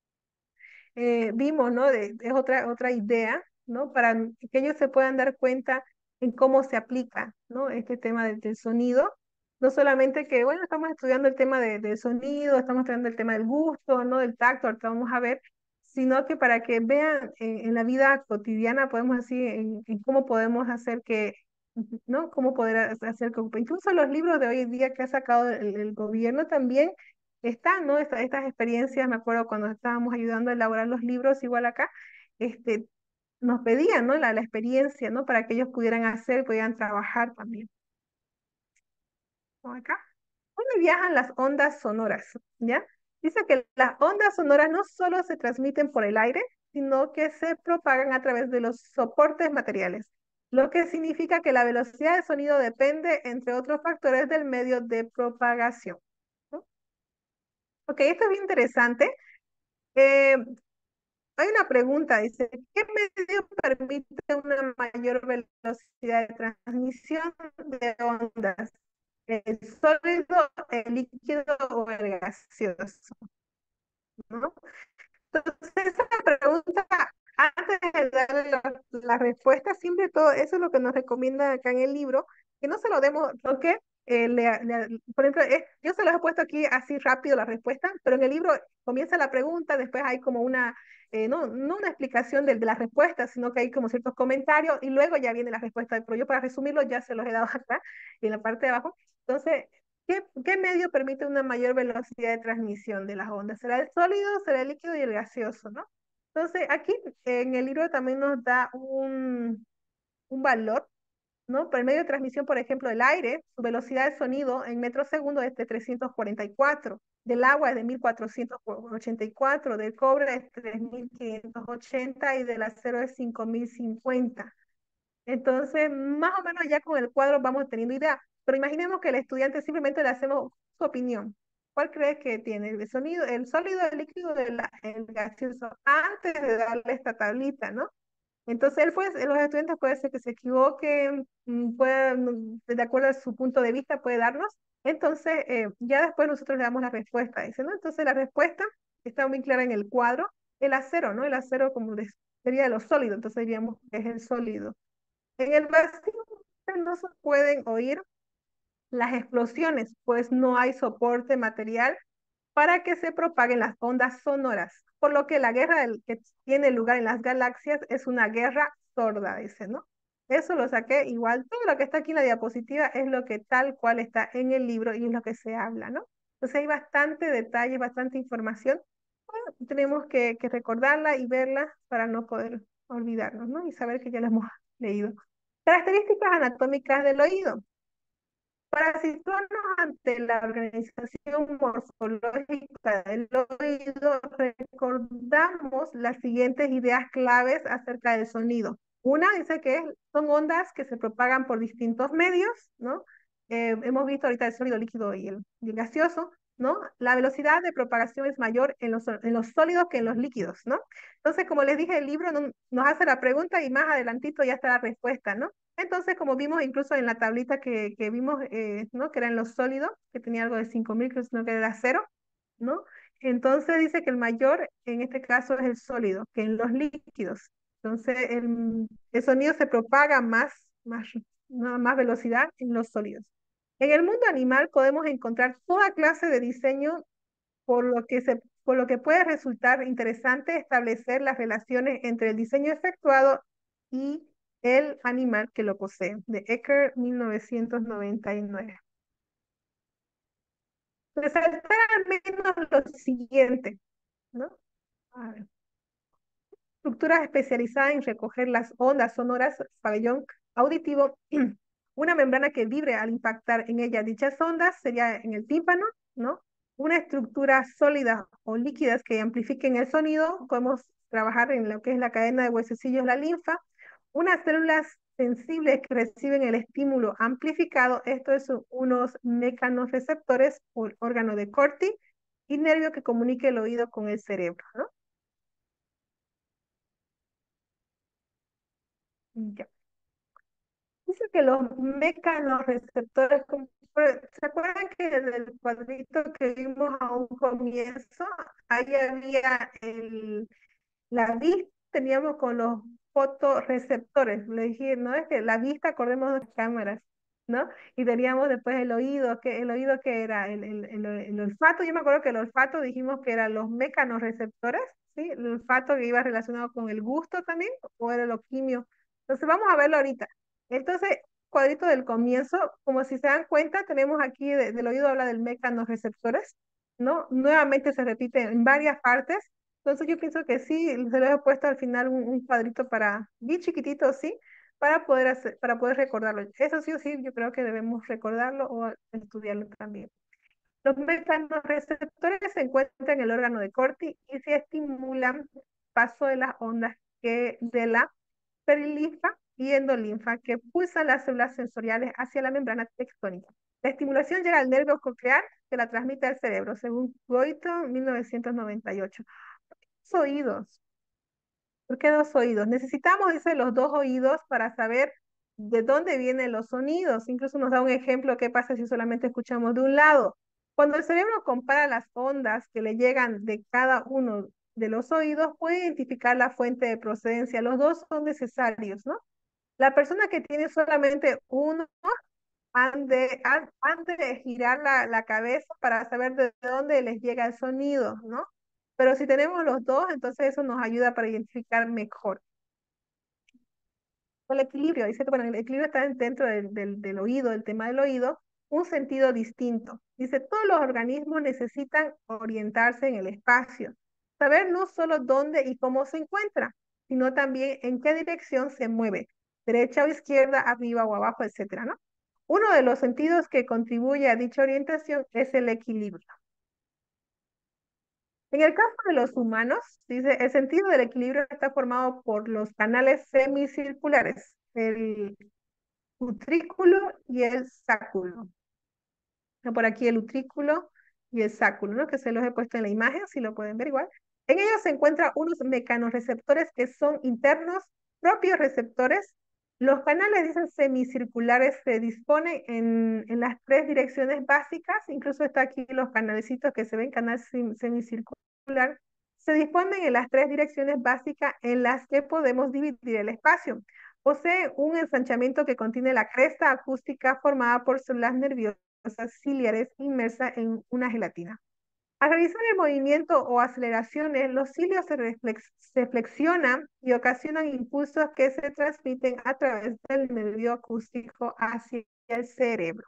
vimos, ¿no? Es otra idea, ¿no? Para que ellos se puedan dar cuenta en cómo se aplica, ¿no? Este tema del sonido. No solamente que, bueno, estamos estudiando el tema del sonido, estamos estudiando el tema del gusto, ¿no? Del tacto, ahorita vamos a ver, sino que para que vean en la vida cotidiana, podemos decir, en cómo podemos hacer que, ¿no? Cómo poder hacer que, incluso los libros de hoy en día que ha sacado el gobierno también están, ¿no? Estas experiencias, me acuerdo cuando estábamos ayudando a elaborar los libros, igual acá, este, nos pedían, ¿no? La experiencia, ¿no? Para que ellos pudieran hacer, pudieran trabajar también. ¿No? Acá. ¿Dónde viajan las ondas sonoras? ¿Ya? Dice que las ondas sonoras no solo se transmiten por el aire, sino que se propagan a través de los soportes materiales, lo que significa que la velocidad del sonido depende, entre otros factores, del medio de propagación. ¿No? Ok, esto es bien interesante. Eh, Hay una pregunta, dice, ¿qué medio permite una mayor velocidad de transmisión de ondas? ¿El sólido, el líquido o el gaseoso? ¿No? Entonces, esa pregunta, antes de darle la respuesta, siempre todo eso es lo que nos recomienda acá en el libro, que no se lo demos, porque, por ejemplo, yo se los he puesto aquí así rápido la respuesta, pero en el libro comienza la pregunta, después hay como una, no una explicación de la respuesta, sino que hay como ciertos comentarios y luego ya viene la respuesta, pero yo para resumirlo ya se los he dado acá en la parte de abajo. Entonces, ¿qué medio permite una mayor velocidad de transmisión de las ondas? ¿Será el sólido, será el líquido y el gaseoso, ¿no? Entonces, aquí en el libro también nos da un valor, ¿no? Por el medio de transmisión, por ejemplo, del aire, su velocidad de sonido en metros segundos es de 344, del agua es de 1484, del cobre es 3580 y del acero es 5050. Entonces, más o menos ya con el cuadro vamos teniendo idea, pero imaginemos que el estudiante simplemente le hacemos su opinión. ¿Cuál crees que tiene? ¿El sonido, el sólido, el líquido, el gaseoso? Antes de darle esta tablita, ¿no? Entonces, él pues, los estudiantes puede ser que se equivoquen, de acuerdo a su punto de vista, puede darnos. Entonces, ya después nosotros le damos la respuesta, dice, ¿no? Entonces, la respuesta está muy clara en el cuadro. El acero, ¿no? El acero como sería de lo sólido, entonces diríamos que es el sólido. En el vacío no se pueden oír las explosiones, pues no hay soporte material para que se propaguen las ondas sonoras, por lo que la guerra que tiene lugar en las galaxias es una guerra sorda, dice, ¿no? Eso lo saqué igual, todo lo que está aquí en la diapositiva es lo que tal cual está en el libro y es lo que se habla, ¿no? Entonces hay bastante detalle, bastante información. Bueno, tenemos que recordarla y verla para no poder olvidarnos, ¿no? Y saber que ya la hemos leído. Características anatómicas del oído. Para situarnos ante la organización morfológica del oído, recordamos las siguientes ideas claves acerca del sonido. Una dice que son ondas que se propagan por distintos medios, ¿no? Hemos visto ahorita el sólido, líquido y el gaseoso, ¿no? La velocidad de propagación es mayor en los sólidos que en los líquidos, ¿no? Entonces, como les dije, el libro nos hace la pregunta y más adelantito ya está la respuesta, ¿no? Entonces, como vimos incluso en la tablita que vimos, ¿no? Que eran los sólidos, que tenía algo de 5000, creo que era cero, ¿no? Entonces dice que el mayor en este caso es el sólido, que en los líquidos. Entonces, el sonido se propaga más velocidad en los sólidos. En el mundo animal podemos encontrar toda clase de diseño por lo que puede resultar interesante establecer las relaciones entre el diseño efectuado y el animal que lo posee, de Ecker, 1999. Resaltar al menos lo siguiente, ¿no? A ver. Estructuras especializadas en recoger las ondas sonoras, pabellón auditivo, una membrana que vibre al impactar en ella dichas ondas sería en el tímpano, ¿no? Una estructura sólida o líquidas que amplifiquen el sonido, podemos trabajar en lo que es la cadena de huesecillos, la linfa, unas células sensibles que reciben el estímulo amplificado, esto es unos mecanorreceptores o órgano de Corti, y nervio que comunique el oído con el cerebro, ¿no? Ya. Dice que los mecanorreceptores, ¿se acuerdan que en el cuadrito que vimos a un comienzo, ahí había la vista, teníamos con los fotorreceptores? Le dije, no es que la vista, acordemos de las cámaras, ¿no? Y teníamos después el oído que era el olfato. Yo me acuerdo que el olfato dijimos que eran los mecanorreceptores, ¿sí? El olfato que iba relacionado con el gusto también, o era lo quimio. Entonces vamos a verlo ahorita. Entonces, cuadrito del comienzo, como si se dan cuenta, tenemos aquí del oído habla del mecanorreceptores, ¿no? Nuevamente se repite en varias partes. Entonces yo pienso que sí, se les he puesto al final un cuadrito para, bien chiquitito, sí, para poder recordarlo. Eso sí o sí, yo creo que debemos recordarlo o estudiarlo también. Los mecanorreceptores se encuentran en el órgano de Corti y se estimulan paso de las ondas de la perilinfa y endolinfa que pulsan las células sensoriales hacia la membrana tectónica. La estimulación llega al nervio coclear que la transmite al cerebro, según Goito, 1998. Los oídos. ¿Por qué dos oídos? Necesitamos, dice, los dos oídos para saber de dónde vienen los sonidos. Incluso nos da un ejemplo qué pasa si solamente escuchamos de un lado. Cuando el cerebro compara las ondas que le llegan de cada uno de los oídos, puede identificar la fuente de procedencia. Los dos son necesarios, ¿no? La persona que tiene solamente uno han de girar la cabeza para saber de dónde les llega el sonido, ¿no? Pero si tenemos los dos, entonces eso nos ayuda para identificar mejor. El equilibrio, dice que bueno, el equilibrio está dentro del oído, del tema del oído, un sentido distinto. Dice, todos los organismos necesitan orientarse en el espacio, saber no solo dónde y cómo se encuentra, sino también en qué dirección se mueve. derecha o izquierda, arriba o abajo, etcétera, ¿no? Uno de los sentidos que contribuye a dicha orientación es el equilibrio. En el caso de los humanos, dice, el sentido del equilibrio está formado por los canales semicirculares, el utrículo y el sáculo. Por aquí el utrículo y el sáculo, ¿no? Que se los he puesto en la imagen, si lo pueden ver igual. En ellos se encuentran unos mecanorreceptores que son internos, propios receptores. Los canales, dicen, semicirculares se disponen en las tres direcciones básicas, incluso está aquí los canalecitos que se ven, canal semicircular, se disponen en las tres direcciones básicas en las que podemos dividir el espacio. Posee un ensanchamiento que contiene la cresta acústica formada por células nerviosas ciliares inmersas en una gelatina. Al realizar el movimiento o aceleraciones, los cilios se flexionan y ocasionan impulsos que se transmiten a través del nervio acústico hacia el cerebro.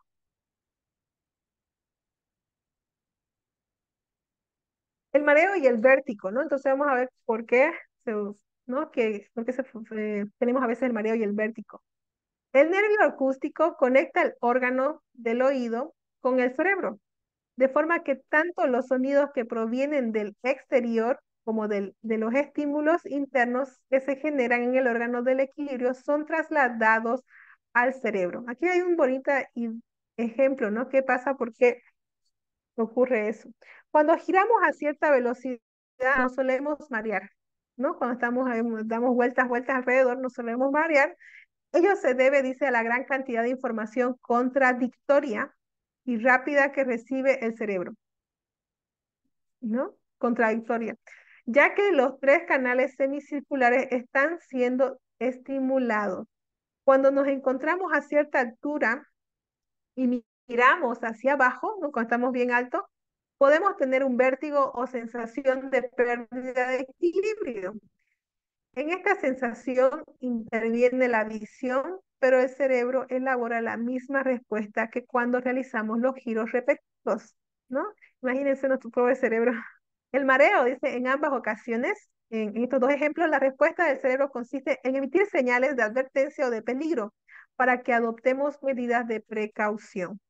El mareo y el vértigo, ¿no? Entonces vamos a ver por qué, ¿no? Tenemos a veces el mareo y el vértigo. El nervio acústico conecta el órgano del oído con el cerebro, de forma que tanto los sonidos que provienen del exterior como de los estímulos internos que se generan en el órgano del equilibrio son trasladados al cerebro. Aquí hay un bonito ejemplo, ¿no? ¿Qué pasa? ¿Por qué ocurre eso? Cuando giramos a cierta velocidad nos solemos marear, ¿no? Cuando damos vueltas alrededor nos solemos marear. Ello se debe, dice, a la gran cantidad de información contradictoria y rápida que recibe el cerebro, ¿no? Contradictoria, ya que los tres canales semicirculares están siendo estimulados. Cuando nos encontramos a cierta altura y miramos hacia abajo, ¿no? Cuando estamos bien altos, podemos tener un vértigo o sensación de pérdida de equilibrio. En esta sensación interviene la visión, pero el cerebro elabora la misma respuesta que cuando realizamos los giros repetidos, ¿no? Imagínense nuestro pobre cerebro. El mareo, dice, en ambas ocasiones, en estos dos ejemplos, la respuesta del cerebro consiste en emitir señales de advertencia o de peligro para que adoptemos medidas de precaución.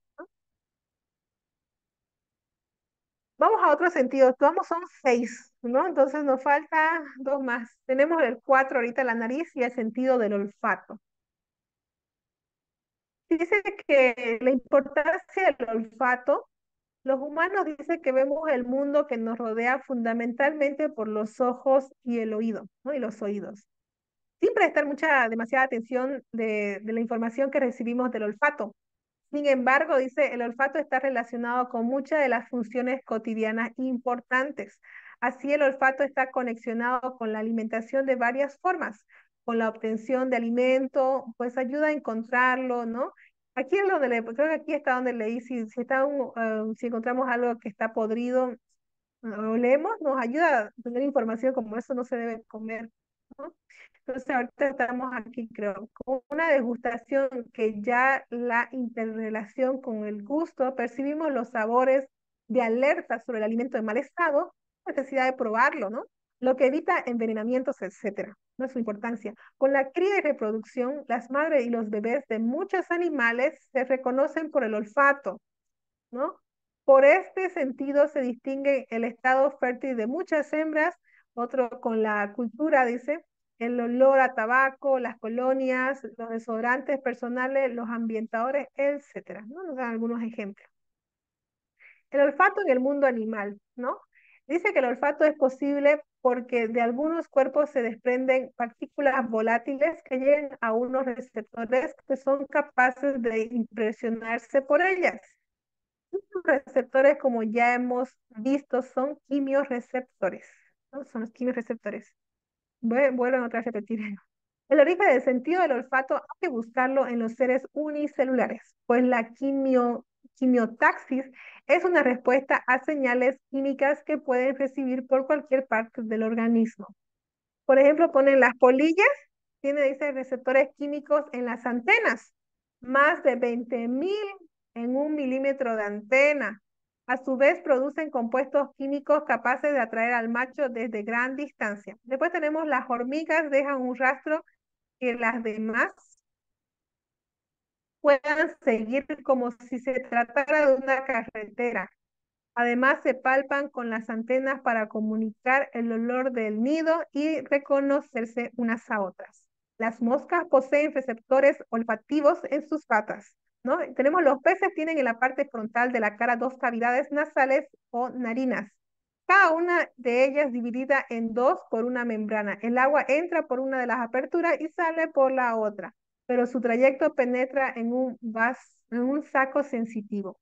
Vamos a otro sentido. Vamos, son 6, ¿no? Entonces nos falta 2 más. Tenemos el 4 ahorita, la nariz y el sentido del olfato. Dice que la importancia del olfato, los humanos dicen que vemos el mundo que nos rodea fundamentalmente por los ojos y el oído, ¿no? Y los oídos. Sin prestar demasiada atención de la información que recibimos del olfato. Sin embargo, dice, el olfato está relacionado con muchas de las funciones cotidianas importantes. Así, el olfato está conexionado con la alimentación de varias formas, con la obtención de alimento, pues ayuda a encontrarlo, ¿no? Aquí es donde creo que aquí está donde leí, si encontramos algo que está podrido, o leemos, nos ayuda a tener información como eso no se debe comer, ¿no? Entonces ahorita estamos aquí, creo, con una degustación que ya la interrelación con el gusto, percibimos los sabores de alerta sobre el alimento en mal estado, necesidad de probarlo, ¿no? Lo que evita envenenamientos, etcétera, no es su importancia. Con la cría y reproducción, las madres y los bebés de muchos animales se reconocen por el olfato, ¿no? Por este sentido se distingue el estado fértil de muchas hembras, otro con la cultura, dice, el olor a tabaco, las colonias, los desodorantes personales, los ambientadores, etcétera, ¿no? Nos dan algunos ejemplos. El olfato en el mundo animal, ¿no? Dice que el olfato es posible porque de algunos cuerpos se desprenden partículas volátiles que llegan a unos receptores que son capaces de impresionarse por ellas. Estos receptores, como ya hemos visto, son quimiorreceptores, ¿no? Son los quimiorreceptores. Vuelven otra vez a repetir. El origen del sentido del olfato hay que buscarlo en los seres unicelulares, pues la quimiotaxis es una respuesta a señales químicas que pueden recibir por cualquier parte del organismo. Por ejemplo, ponen las polillas, dice, receptores químicos en las antenas, más de 20.000 en 1 milímetro de antena. A su vez, producen compuestos químicos capaces de atraer al macho desde gran distancia. Después tenemos las hormigas, dejan un rastro que las demás puedan seguir como si se tratara de una carretera. Además, se palpan con las antenas para comunicar el olor del nido y reconocerse unas a otras. Las moscas poseen receptores olfativos en sus patas, ¿no? Tenemos los peces, tienen en la parte frontal de la cara dos cavidades nasales o narinas. Cada una de ellas dividida en dos por una membrana. El agua entra por una de las aperturas y sale por la otra, pero su trayecto penetra en un saco sensitivo.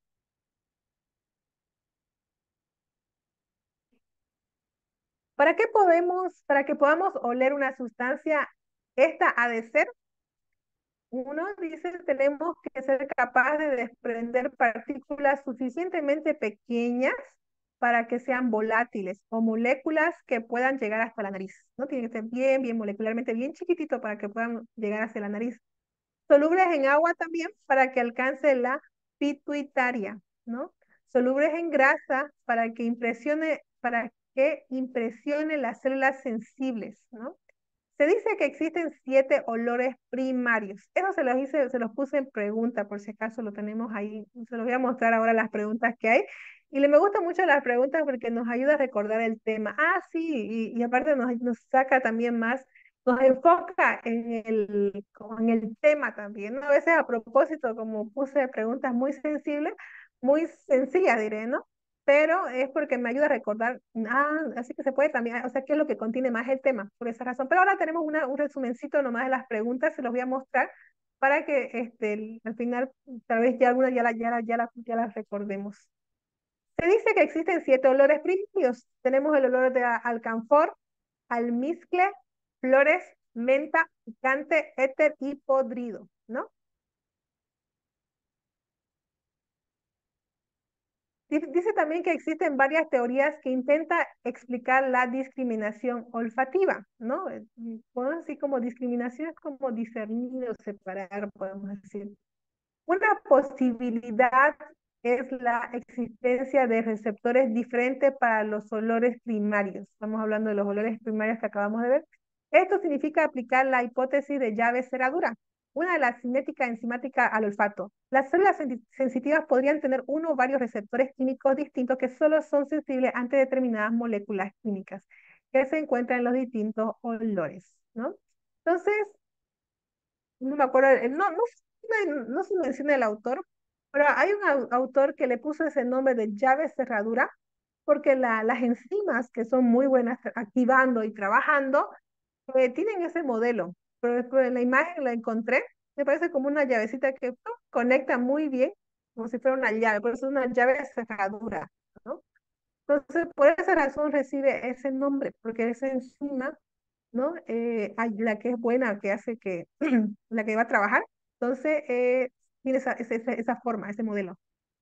Para que podamos oler una sustancia, esta ha de ser, uno dice, tenemos que ser capaz de desprender partículas suficientemente pequeñas para que sean volátiles o moléculas que puedan llegar hasta la nariz, ¿no? Tiene que ser bien molecularmente, bien chiquitito para que puedan llegar hacia la nariz. Solubles en agua también para que alcance la pituitaria, ¿no? Solubles en grasa para que impresione las células sensibles, ¿no? Se dice que existen 7 olores primarios. Eso se los puse en pregunta, por si acaso lo tenemos ahí. Se los voy a mostrar ahora las preguntas que hay. Y me gustan mucho las preguntas porque nos ayuda a recordar el tema. Ah, sí, y aparte nos saca también más, nos enfoca como en el tema también, ¿no? A veces a propósito, como puse preguntas muy sensibles, muy sencillas, diré, ¿no? Pero es porque me ayuda a recordar, así que se puede también, o sea, qué es lo que contiene más el tema, por esa razón. Pero ahora tenemos un resumencito nomás de las preguntas, se los voy a mostrar para que al final tal vez ya algunas ya las recordemos. Se dice que existen 7 olores primarios. Tenemos el olor de alcanfor, almizcle, flores, menta, picante, éter y podrido, ¿no? Dice también que existen varias teorías que intentan explicar la discriminación olfativa, ¿no? Podemos decir como discriminación es como discernir o separar, podemos decir. Una posibilidad es la existencia de receptores diferentes para los olores primarios. Estamos hablando de los olores primarios que acabamos de ver. Esto significa aplicar la hipótesis de llave cerradura, una de las cinética enzimática al olfato. Las células sensitivas podrían tener uno o varios receptores químicos distintos que solo son sensibles ante determinadas moléculas químicas que se encuentran en los distintos olores, ¿no? Entonces, no me acuerdo, no se menciona el autor, pero hay un autor que le puso ese nombre de llave cerradura porque las enzimas que son muy buenas activando y trabajando tienen ese modelo, pero después en la imagen la encontré, me parece como una llavecita que conecta muy bien, como si fuera una llave, por eso es una llave cerradura, ¿no? Entonces, por esa razón recibe ese nombre, porque esa enzima, ¿no? La que es buena, que hace que, la que va a trabajar, entonces tiene esa forma, ese modelo.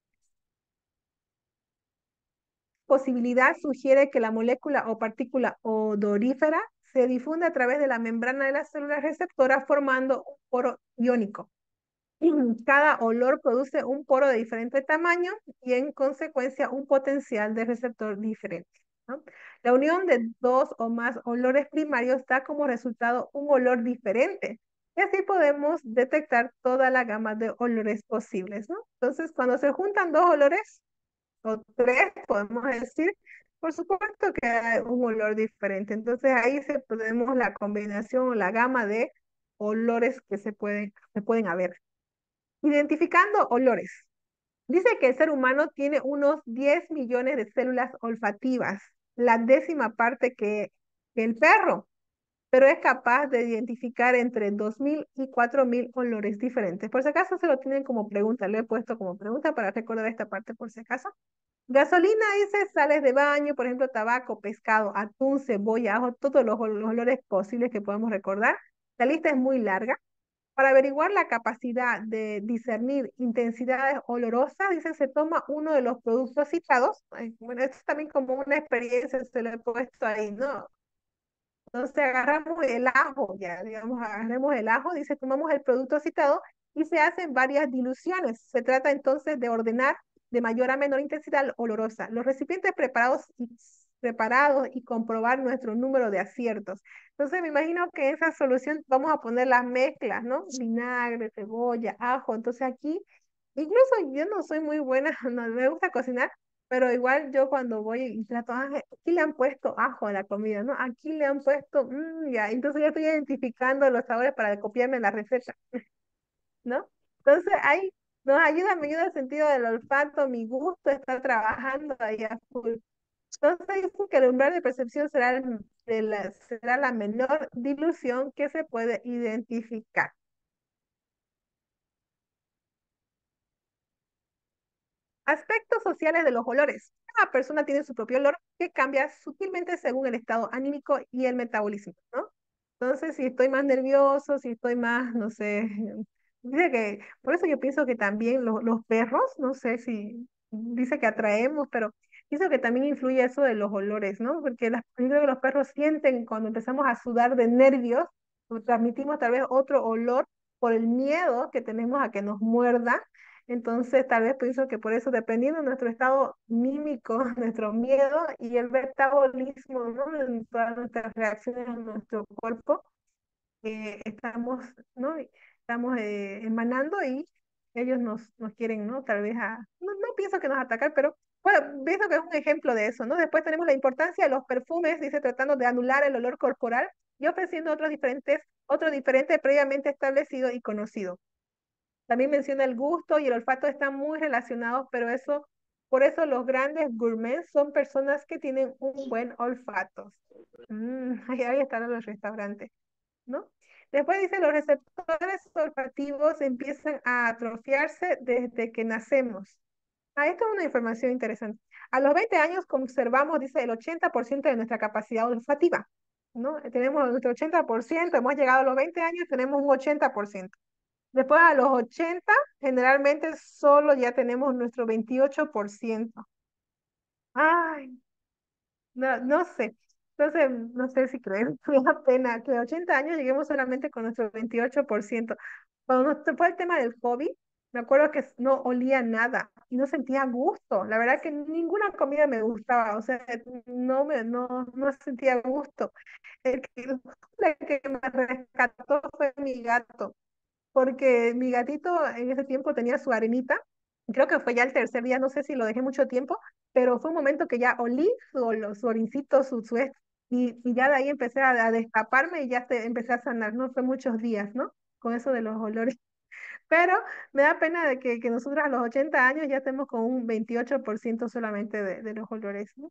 Posibilidad sugiere que la molécula o partícula odorífera se difunde a través de la membrana de las células receptoras formando un poro iónico. Cada olor produce un poro de diferente tamaño y en consecuencia un potencial de receptor diferente, ¿no? La unión de dos o más olores primarios da como resultado un olor diferente. Y así podemos detectar toda la gama de olores posibles, ¿no? Entonces, cuando se juntan dos olores, o tres, podemos decir, por supuesto que hay un olor diferente. Entonces ahí podemos la combinación o la gama de olores que se pueden haber. Identificando olores. Dice que el ser humano tiene unos 10 millones de células olfativas, la décima parte que el perro, pero es capaz de identificar entre 2.000 y 4.000 olores diferentes. Por si acaso se lo tienen como pregunta, lo he puesto como pregunta para recordar esta parte por si acaso. Gasolina, dice, sales de baño, por ejemplo, tabaco, pescado, atún, cebolla, ajo, todos los olores posibles que podamos recordar. La lista es muy larga. Para averiguar la capacidad de discernir intensidades olorosas, dice, se toma uno de los productos citados. Bueno, esto es también como una experiencia, se lo he puesto ahí, ¿no? Entonces agarramos el ajo, ya, digamos, agarremos el ajo, dice, tomamos el producto citado y se hacen varias diluciones. Se trata entonces de ordenar de mayor a menor intensidad olorosa. Los recipientes preparados separados y comprobar nuestro número de aciertos. Entonces me imagino que en esa solución vamos a poner las mezclas, ¿no? Vinagre, cebolla, ajo. Entonces aquí, incluso yo no soy muy buena, no me gusta cocinar, pero igual yo cuando voy y trato, aquí le han puesto ajo a la comida, ¿no? Aquí le han puesto, ya, entonces ya estoy identificando los sabores para copiarme la receta, ¿no? Entonces ahí nos ayuda, me ayuda el sentido del olfato, mi gusto está trabajando ahí a full. Entonces dice que el umbral de percepción será la menor dilución que se puede identificar. Aspectos sociales de los olores. Cada persona tiene su propio olor que cambia sutilmente según el estado anímico y el metabolismo, ¿no? Entonces, si estoy más nervioso, si estoy más, no sé, dice que, por eso yo pienso que también los perros, no sé si dice que atraemos, pero pienso que también influye eso de los olores, ¿no? Porque yo creo que los perros sienten cuando empezamos a sudar de nervios, o transmitimos tal vez otro olor por el miedo que tenemos a que nos muerda. Entonces, tal vez pienso que por eso, dependiendo de nuestro estado mímico, nuestro miedo y el metabolismo, ¿no? En todas nuestras reacciones en nuestro cuerpo, estamos, ¿no? Estamos emanando y ellos nos quieren, ¿no? Tal vez no pienso que nos atacar, pero bueno, pienso que es un ejemplo de eso, ¿no? Después tenemos la importancia de los perfumes, dice, tratando de anular el olor corporal y ofreciendo otro diferente previamente establecido y conocido. También menciona el gusto y el olfato están muy relacionados, pero por eso los grandes gourmets son personas que tienen un buen olfato. Ahí están los restaurantes, ¿no? Después dice, los receptores olfativos empiezan a atrofiarse desde que nacemos. Esta es una información interesante. A los 20 años conservamos, dice, el 80% de nuestra capacidad olfativa, ¿no? Tenemos nuestro 80%, hemos llegado a los 20 años, tenemos un 80%. Después a los 80, generalmente solo ya tenemos nuestro 28%. Ay, no sé. Entonces, no sé si creen, me da pena que a 80 años lleguemos solamente con nuestro 28%. Cuando nos tocó el tema del COVID, me acuerdo que no olía nada y no sentía gusto. La verdad que ninguna comida me gustaba, o sea, no sentía gusto. El que me rescató fue mi gato porque mi gatito en ese tiempo tenía su arenita. Creo que fue ya el tercer día, no sé si lo dejé mucho tiempo, pero fue un momento que ya olí su orincito, y ya de ahí empecé a destaparme y ya empecé a sanar, no fue muchos días, ¿no? Con eso de los olores. Pero me da pena de que nosotros a los 80 años ya estemos con un 28% solamente de los olores, ¿no?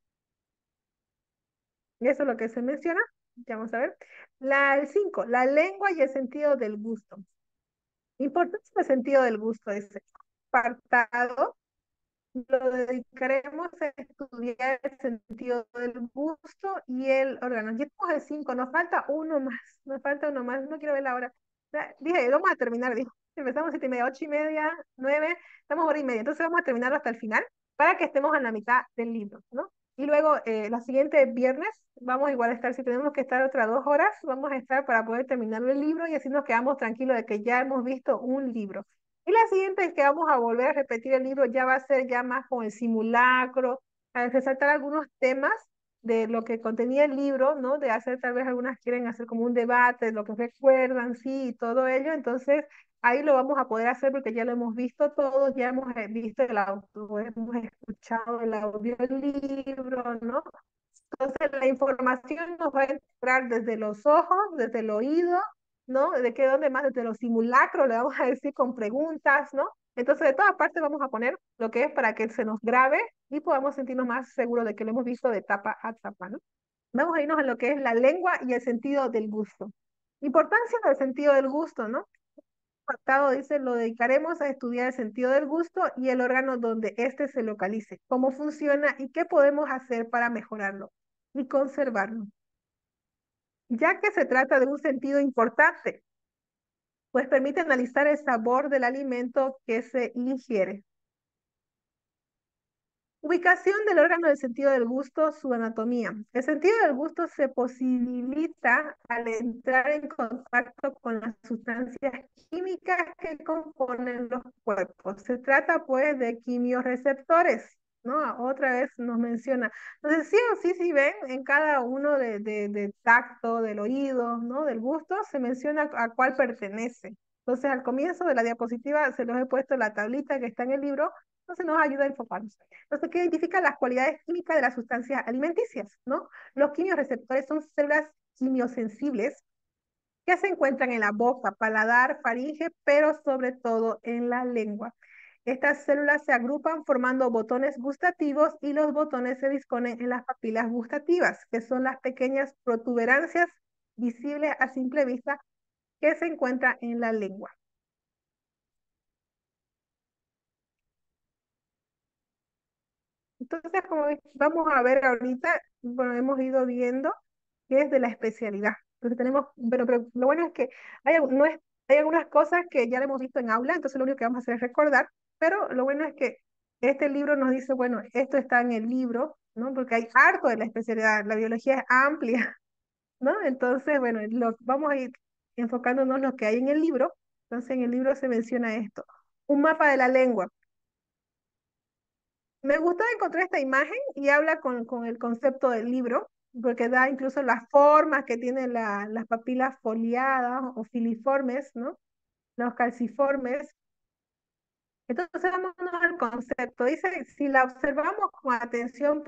Y eso es lo que se menciona. Ya vamos a ver. El 5, la lengua y el sentido del gusto. Importancia del sentido del gusto. Este apartado lo dedicaremos a estudiar el sentido del gusto y el órgano. Ya tenemos el 5, nos falta uno más, no quiero ver la hora. Dije, vamos a terminar, dijo. Empezamos 7:30, 8:30, 9, estamos hora y media, entonces vamos a terminarlo hasta el final para que estemos a la mitad del libro, ¿no? Y luego, la siguiente viernes, vamos igual a estar, si tenemos que estar otras 2 horas, vamos a estar para poder terminar el libro y así nos quedamos tranquilos de que ya hemos visto un libro. Y la siguiente es que vamos a volver a repetir el libro, ya va a ser ya más con el simulacro, a resaltar algunos temas de lo que contenía el libro, ¿no? De hacer, tal vez algunas quieren hacer como un debate, de lo que recuerdan, sí, y todo ello. Entonces, ahí lo vamos a poder hacer porque ya lo hemos visto todos, ya hemos visto el audio, hemos escuchado el audio del libro, ¿no? Entonces, la información nos va a entrar desde los ojos, desde el oído, ¿no? ¿De qué dónde más? Desde los simulacros, le vamos a decir con preguntas, ¿no? Entonces, de todas partes vamos a poner lo que es para que se nos grabe y podamos sentirnos más seguros de que lo hemos visto de tapa a tapa, ¿no? Vamos a irnos a lo que es la lengua y el sentido del gusto. Importancia del sentido del gusto, ¿no? Apartado dice, lo dedicaremos a estudiar el sentido del gusto y el órgano donde éste se localice, cómo funciona y qué podemos hacer para mejorarlo y conservarlo. Ya que se trata de un sentido importante, pues permite analizar el sabor del alimento que se ingiere. Ubicación del órgano del sentido del gusto, su anatomía. El sentido del gusto se posibilita al entrar en contacto con las sustancias químicas que componen los cuerpos. Se trata pues de quimiorreceptores, ¿no? Otra vez nos menciona. Entonces, sí o sí, si ven, en cada uno de tacto, del oído, ¿no? Del gusto, se menciona a cuál pertenece. Entonces, al comienzo de la diapositiva se los he puesto la tablita que está en el libro, entonces nos ayuda a enfocarnos. Entonces, ¿qué identifica las cualidades químicas de las sustancias alimenticias, ¿no? Los quimioreceptores son células quimiosensibles que se encuentran en la boca, paladar, faringe, pero sobre todo en la lengua. Estas células se agrupan formando botones gustativos y los botones se disponen en las papilas gustativas, que son las pequeñas protuberancias visibles a simple vista que se encuentran en la lengua. Entonces, como vamos a ver ahorita, bueno, hemos ido viendo que es de la especialidad. Entonces tenemos, pero lo bueno es que no es, hay algunas cosas que ya lo hemos visto en aula, entonces lo único que vamos a hacer es recordar, pero lo bueno es que este libro nos dice, bueno, esto está en el libro, ¿no? Porque hay harto de la especialidad, la biología es amplia, ¿no? Entonces, bueno, vamos a ir enfocándonos en lo que hay en el libro. Entonces, en el libro se menciona esto. Un mapa de la lengua. Me gustó encontrar esta imagen y habla con el concepto del libro, porque da incluso las formas que tienen las papilas foliadas o filiformes, ¿no? Los calciformes. Entonces, vámonos al concepto. Dice, si la observamos con atención,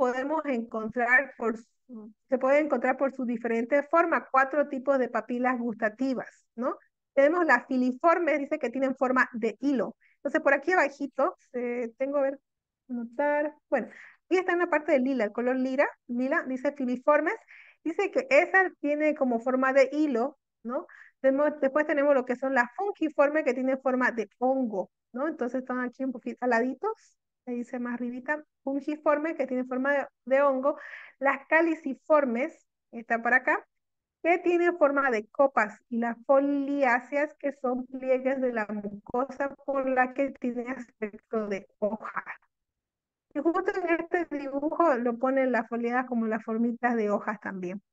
se puede encontrar por sus diferentes formas, 4 tipos de papilas gustativas, ¿no? Tenemos las filiformes, dice que tienen forma de hilo. Entonces, por aquí abajito, tengo, a ver, notar, bueno, aquí está en la parte de lila, el color lila, dice filiformes, dice que esa tiene como forma de hilo, ¿no? Después tenemos lo que son las fungiformes que tienen forma de hongo, ¿no? Entonces están aquí un poquito aladitos, ahí dice más arribita, fungiformes que tienen forma de hongo, las caliciformes, está por acá, que tienen forma de copas, y las foliáceas, que son pliegues de la mucosa por la que tiene aspecto de hoja. Y justo en este dibujo lo ponen las foliadas como las formitas de hojas también,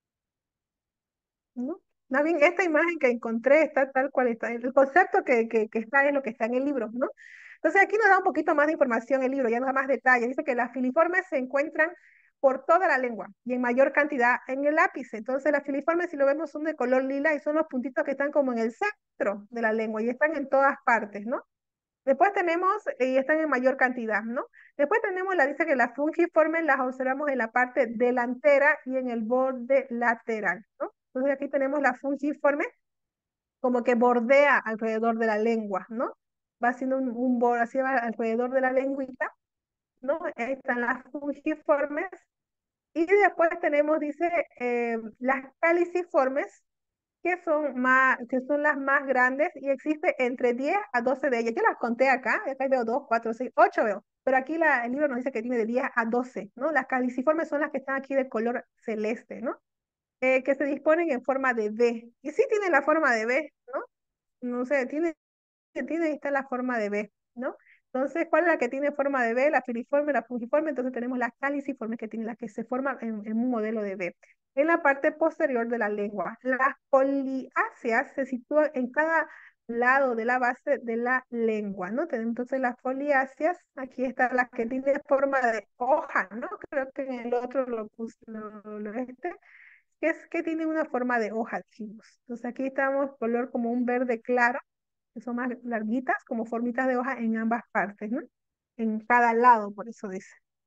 ¿no? Más bien, esta imagen que encontré está tal cual está. El concepto que está es lo que está en el libro, ¿no? Entonces aquí nos da un poquito más de información el libro, ya nos da más detalles. Dice que las filiformes se encuentran por toda la lengua y en mayor cantidad en el ápice. Entonces las filiformes, si lo vemos, son de color lila y son los puntitos que están como en el centro de la lengua y están en todas partes, ¿no? Después tenemos, y están en mayor cantidad, ¿no? Después tenemos, dice que las fungiformes las observamos en la parte delantera y en el borde lateral, ¿no? Entonces aquí tenemos la fungiforme como que bordea alrededor de la lengua, ¿no? Va haciendo un borde, así va alrededor de la lengüita, ¿no? Ahí están las fungiformes. Y después tenemos, dice, las caliciformes, que son las más grandes y existe entre 10 a 12 de ellas. Yo las conté acá veo 2, 4, 6, 8 veo, pero aquí el libro nos dice que tiene de 10 a 12, ¿no? Las caliciformes son las que están aquí de color celeste, ¿no? Que se disponen en forma de V. Y sí tiene la forma de V, ¿no? No sé, ahí está la forma de B, ¿no? Entonces, ¿cuál es la que tiene forma de B? La filiforme, la fungiforme, entonces tenemos las caliciformes que tienen las que se forman en un modelo de B. En la parte posterior de la lengua, las foliáceas se sitúan en cada lado de la base de la lengua, ¿no? Entonces las foliáceas, aquí están las que tienen forma de hoja, ¿no? Creo que en el otro lo puse, que es que tiene una forma de hoja, dijimos. Entonces aquí estamos color como un verde claro, que son más larguitas, como formitas de hoja en ambas partes, ¿no? En cada lado, por eso dice.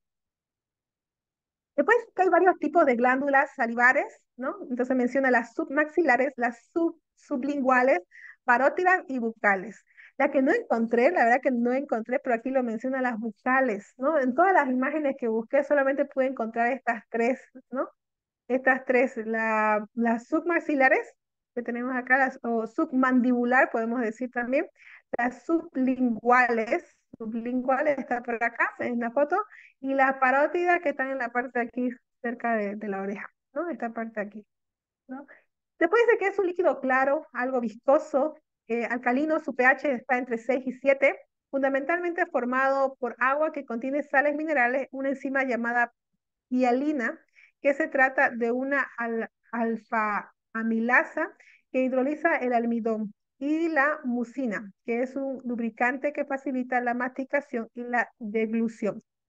Después que hay varios tipos de glándulas salivares, ¿no? Entonces menciona las submaxilares, las sublinguales, parótidas y bucales. La que no encontré, la verdad que no encontré, pero aquí lo menciona las bucales, ¿no? En todas las imágenes que busqué solamente pude encontrar estas tres, ¿no? Estas tres, las submaxilares que tenemos acá, o submandibular, podemos decir también, las sublinguales está por acá en la foto, y las parótidas que están en la parte de aquí, cerca de la oreja, ¿no? Esta parte de aquí, ¿no? Después dice que es un líquido claro, algo viscoso, alcalino, su pH está entre 6 y 7, fundamentalmente formado por agua que contiene sales minerales, una enzima llamada hialina, que se trata de una alfa-amilasa que hidroliza el almidón, y la mucina, que es un lubricante que facilita la masticación y la deglución.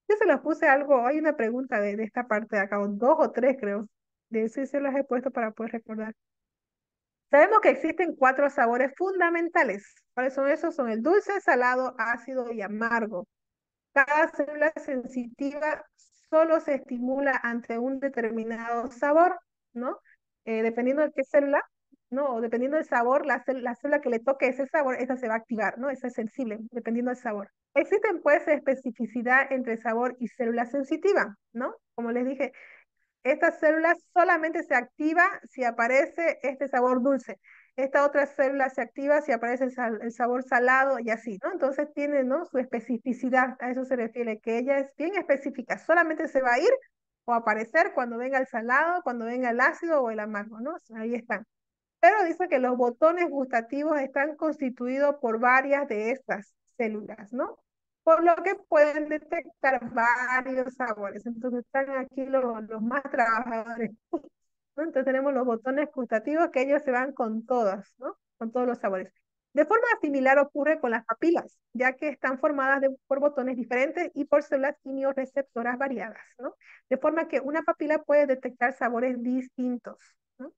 Yo se los puse algo, hay una pregunta de esta parte de acá, o dos o tres creo. De eso sí se las he puesto para poder recordar. Sabemos que existen cuatro sabores fundamentales. ¿Cuáles son esos? Son el dulce, salado, ácido y amargo. Cada célula sensitiva solo se estimula ante un determinado sabor, ¿no? Dependiendo de qué célula, ¿no? O dependiendo del sabor, la célula que le toque ese sabor, esa se va a activar, ¿no? Esa es sensible, dependiendo del sabor. Existen, pues, especificidad entre sabor y célula sensitiva, ¿no? Como les dije, esta célula solamente se activa si aparece este sabor dulce. Esta otra célula se activa si aparece el sabor salado y así, ¿no? Entonces tiene, ¿no? Su especificidad, a eso se refiere, que ella es bien específica, solamente se va a ir o aparecer cuando venga el salado, cuando venga el ácido o el amargo, ¿no? Ahí están. Pero dice que los botones gustativos están constituidos por varias de estas células, ¿no? Por lo que pueden detectar varios sabores. Entonces están aquí los más trabajadores, ¿no? Entonces tenemos los botones gustativos que ellos se van con todas, ¿no? Con todos los sabores. De forma similar ocurre con las papilas, ya que están formadas por botones diferentes y por células quimiorreceptoras variadas, ¿no? De forma que una papila puede detectar sabores distintos, ¿no?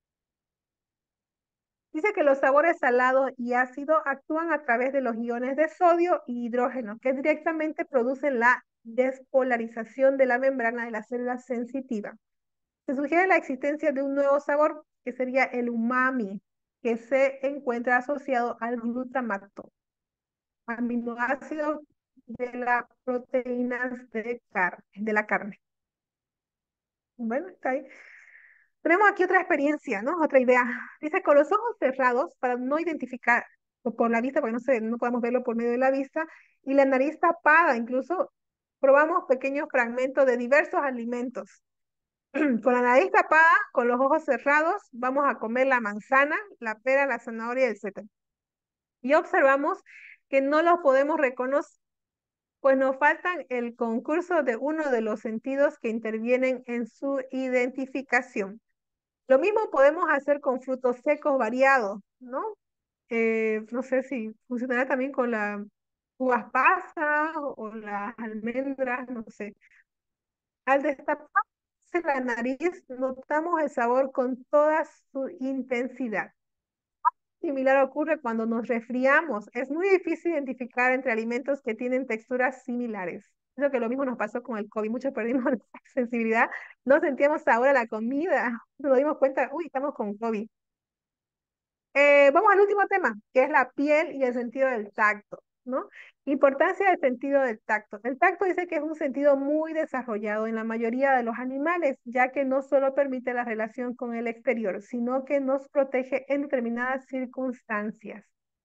Dice que los sabores salados y ácidos actúan a través de los iones de sodio y hidrógeno, que directamente producen la despolarización de la membrana de la célula sensitiva. Se sugiere la existencia de un nuevo sabor, que sería el umami, que se encuentra asociado al glutamato, aminoácido de las proteínas de la carne. Bueno, está ahí. Tenemos aquí otra experiencia, ¿no? Otra idea. Dice, con los ojos cerrados, para no identificar por la vista, porque no podemos verlo por medio de la vista, y la nariz tapada, incluso probamos pequeños fragmentos de diversos alimentos. Con la nariz tapada, con los ojos cerrados, vamos a comer la manzana, la pera, la zanahoria, etc. Y observamos que no los podemos reconocer, pues nos faltan el concurso de uno de los sentidos que intervienen en su identificación. Lo mismo podemos hacer con frutos secos variados, ¿no? No sé si funcionará también con las uvas pasas o las almendras, no sé. Al destaparse la nariz, notamos el sabor con toda su intensidad. Similar ocurre cuando nos resfriamos. Es muy difícil identificar entre alimentos que tienen texturas similares. Creo que lo mismo nos pasó con el COVID. Muchos perdimos la sensibilidad. No sentíamos sabor a la comida. Nos dimos cuenta, uy, estamos con COVID. Vamos al último tema, que es la piel y el sentido del tacto, ¿no? Importancia del sentido del tacto. El tacto dice que es un sentido muy desarrollado en la mayoría de los animales, ya que no solo permite la relación con el exterior, sino que nos protege en determinadas circunstancias.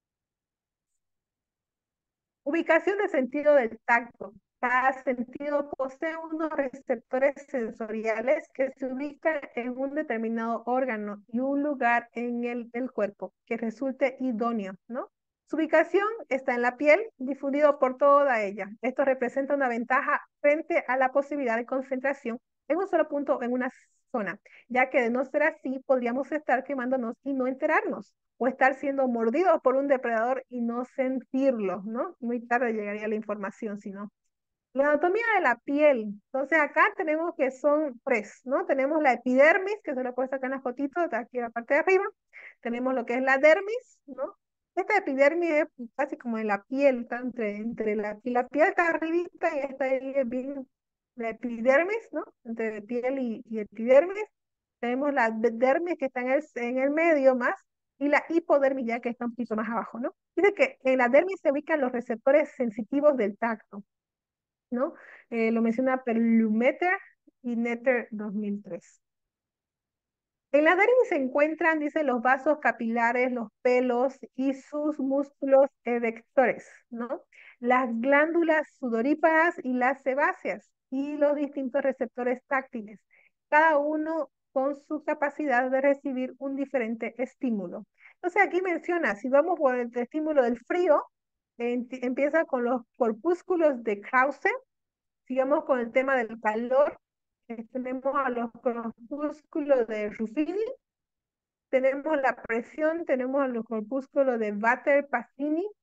Ubicación del sentido del tacto. Cada sentido posee unos receptores sensoriales que se ubican en un determinado órgano y un lugar en el cuerpo que resulte idóneo, ¿no? Su ubicación está en la piel, difundido por toda ella. Esto representa una ventaja frente a la posibilidad de concentración en un solo punto en una zona, ya que de no ser así, podríamos estar quemándonos y no enterarnos, o estar siendo mordidos por un depredador y no sentirlo, ¿no? Muy tarde llegaría la información, si no. La anatomía de la piel. Entonces acá tenemos que son tres, ¿no? Tenemos la epidermis, que se lo puesto acá en las fotitos, de aquí a la parte de arriba. Tenemos lo que es la dermis, ¿no? Esta epidermis es casi como en la piel, está entre la piel está arribita y esta ahí es bien la epidermis, ¿no? Entre piel y epidermis. Tenemos la dermis que está en el medio más y la hipodermis ya que está un poquito más abajo, ¿no? Dice que en la dermis se ubican los receptores sensitivos del tacto, ¿no? Lo menciona Perlmutter y Netter 2003. En la dermis se encuentran, dice, los vasos capilares, los pelos y sus músculos erectores, ¿no? Las glándulas sudoríparas y las sebáceas y los distintos receptores táctiles, cada uno con su capacidad de recibir un diferente estímulo. Entonces aquí menciona, si vamos por el estímulo del frío, empieza con los corpúsculos de Krause, sigamos con el tema del calor, tenemos a los corpúsculos de Ruffini, tenemos la presión, tenemos a los corpúsculos de Vater-Pacini,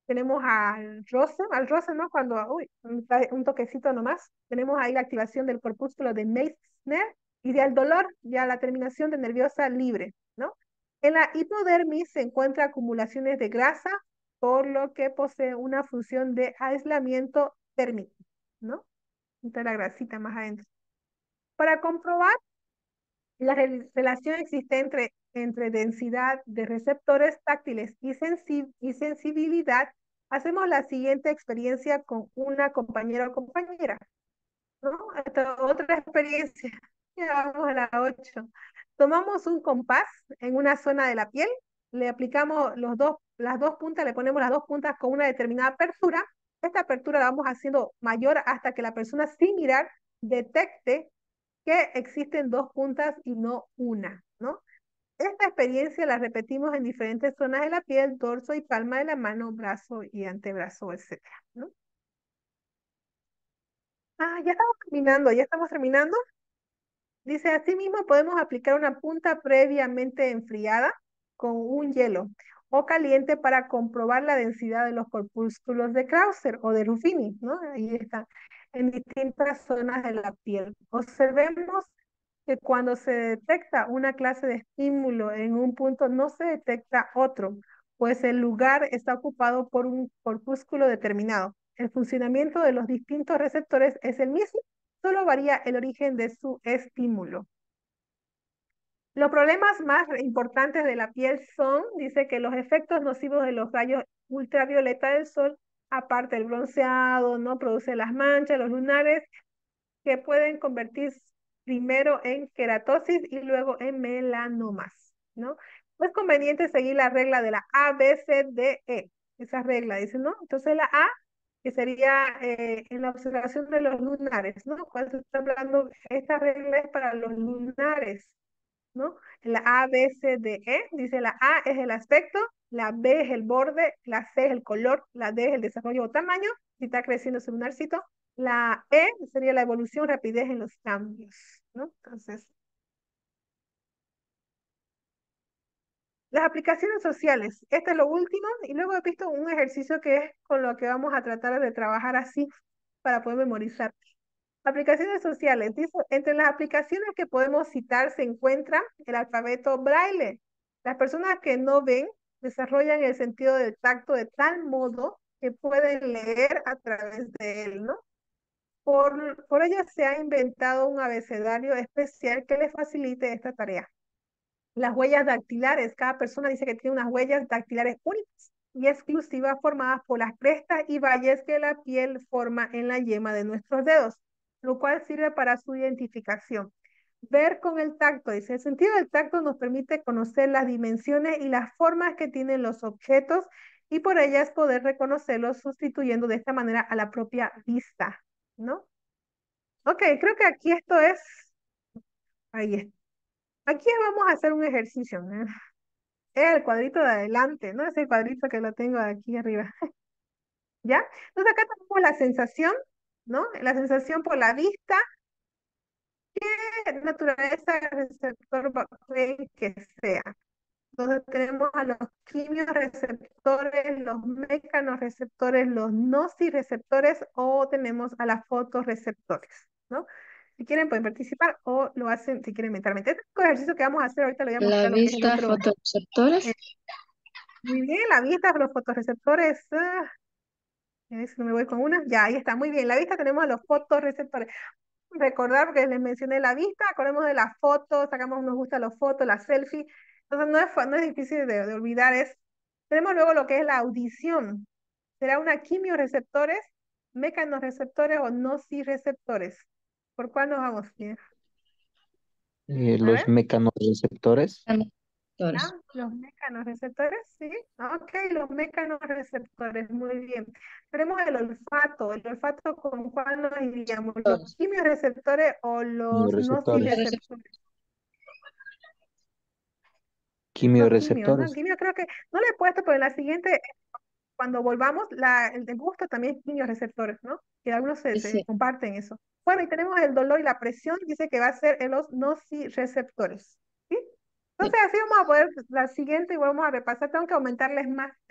tenemos al roce, ¿no? Cuando, uy, un toquecito nomás, tenemos ahí la activación del corpúsculo de Meissner y del dolor, ya la terminación de nerviosa libre, ¿no? En la hipodermis se encuentra acumulaciones de grasa, por lo que posee una función de aislamiento térmico, ¿no? Entonces la grasita más adentro. Para comprobar la relación existente entre densidad de receptores táctiles y sensibilidad, hacemos la siguiente experiencia con una compañera o compañera, ¿no? Esta otra experiencia. Ya vamos a la 8. Tomamos un compás en una zona de la piel, le aplicamos las dos puntas, le ponemos las dos puntas con una determinada apertura. Esta apertura la vamos haciendo mayor hasta que la persona sin mirar detecte que existen dos puntas y no una, ¿no? Esta experiencia la repetimos en diferentes zonas de la piel, dorso y palma de la mano, brazo y antebrazo, etcétera, ¿no? Ya estamos terminando. Dice, asimismo podemos aplicar una punta previamente enfriada con un hielo o caliente para comprobar la densidad de los corpúsculos de Krauser o de Ruffini, ¿no? Ahí están, en distintas zonas de la piel. Observemos que cuando se detecta una clase de estímulo en un punto, no se detecta otro, pues el lugar está ocupado por un corpúsculo determinado. El funcionamiento de los distintos receptores es el mismo, solo varía el origen de su estímulo. Los problemas más importantes de la piel son, dice que los efectos nocivos de los rayos ultravioleta del sol, aparte del bronceado, no produce las manchas, los lunares, que pueden convertirse primero en queratosis y luego en melanomas, ¿no? Es conveniente seguir la regla de la A, B, C, D, E. Esa regla, dice, ¿no? Entonces la A, que sería en la observación de los lunares, ¿no? Cuando se está hablando, esta regla es para los lunares, ¿no? La A, B, C, D, E, dice la A es el aspecto, la B es el borde, la C es el color, la D es el desarrollo o tamaño, si está creciendo su lunarcito, la E sería la evolución, rapidez en los cambios, ¿no? Entonces, las aplicaciones sociales, este es lo último, y luego he visto un ejercicio que es con lo que vamos a tratar de trabajar así para poder memorizar. Aplicaciones sociales. Dice, entre las aplicaciones que podemos citar se encuentra el alfabeto braille. Las personas que no ven desarrollan el sentido del tacto de tal modo que pueden leer a través de él, ¿no? Por ello se ha inventado un abecedario especial que les facilite esta tarea. Las huellas dactilares. Cada persona dice que tiene unas huellas dactilares únicas y exclusivas formadas por las crestas y valles que la piel forma en la yema de nuestros dedos, lo cual sirve para su identificación. Ver con el tacto. Dice, el sentido del tacto nos permite conocer las dimensiones y las formas que tienen los objetos y por ellas poder reconocerlos sustituyendo de esta manera a la propia vista, ¿no? Ok, creo que aquí esto es, ahí está. Aquí vamos a hacer un ejercicio, ¿no? Es el cuadrito de adelante, ¿no? Es el cuadrito que lo tengo aquí arriba. ¿Ya? Entonces acá tenemos la sensación, ¿no? La sensación por la vista, qué naturaleza del receptor puede que sea. Entonces tenemos a los quimiorreceptores, los mecanorreceptores, los nociceptores o tenemos a las fotorreceptores, ¿no? Si quieren pueden participar o lo hacen si quieren mentalmente. Este es el ejercicio que vamos a hacer ahorita, le voy a La mostrar lo que es el vista, otro. fotorreceptores. Muy bien, la vista, los fotorreceptores. A ver si no me voy con una. Ya, ahí está, muy bien. La vista tenemos a los fotorreceptores. Recordar, porque les mencioné la vista, acordemos de las fotos, sacamos, nos gustan las fotos, las selfies. Entonces no es difícil de olvidar. Tenemos luego lo que es la audición. ¿Será una quimiorreceptores, mecanorreceptores o nociceptores? ¿Por cuál nos vamos? Bien. A Los ver. mecanorreceptores. Ah, los mecanorreceptores, sí. Ok, los mecanorreceptores, muy bien. Tenemos el olfato con cuál nos iríamos, los quimiorreceptores o los Quimioreceptores. nociceptores. Los quimios, ¿no? Quimioreceptores. Quimio creo que no le he puesto, pero en la siguiente, cuando volvamos, el de gusto también es quimiorreceptores, ¿no? Que algunos se Sí. comparten eso. Bueno, y tenemos el dolor y la presión, dice que va a ser en los nociceptores, ¿sí? Entonces así vamos a poder, la siguiente y vamos a repasar, tengo que aumentarles más,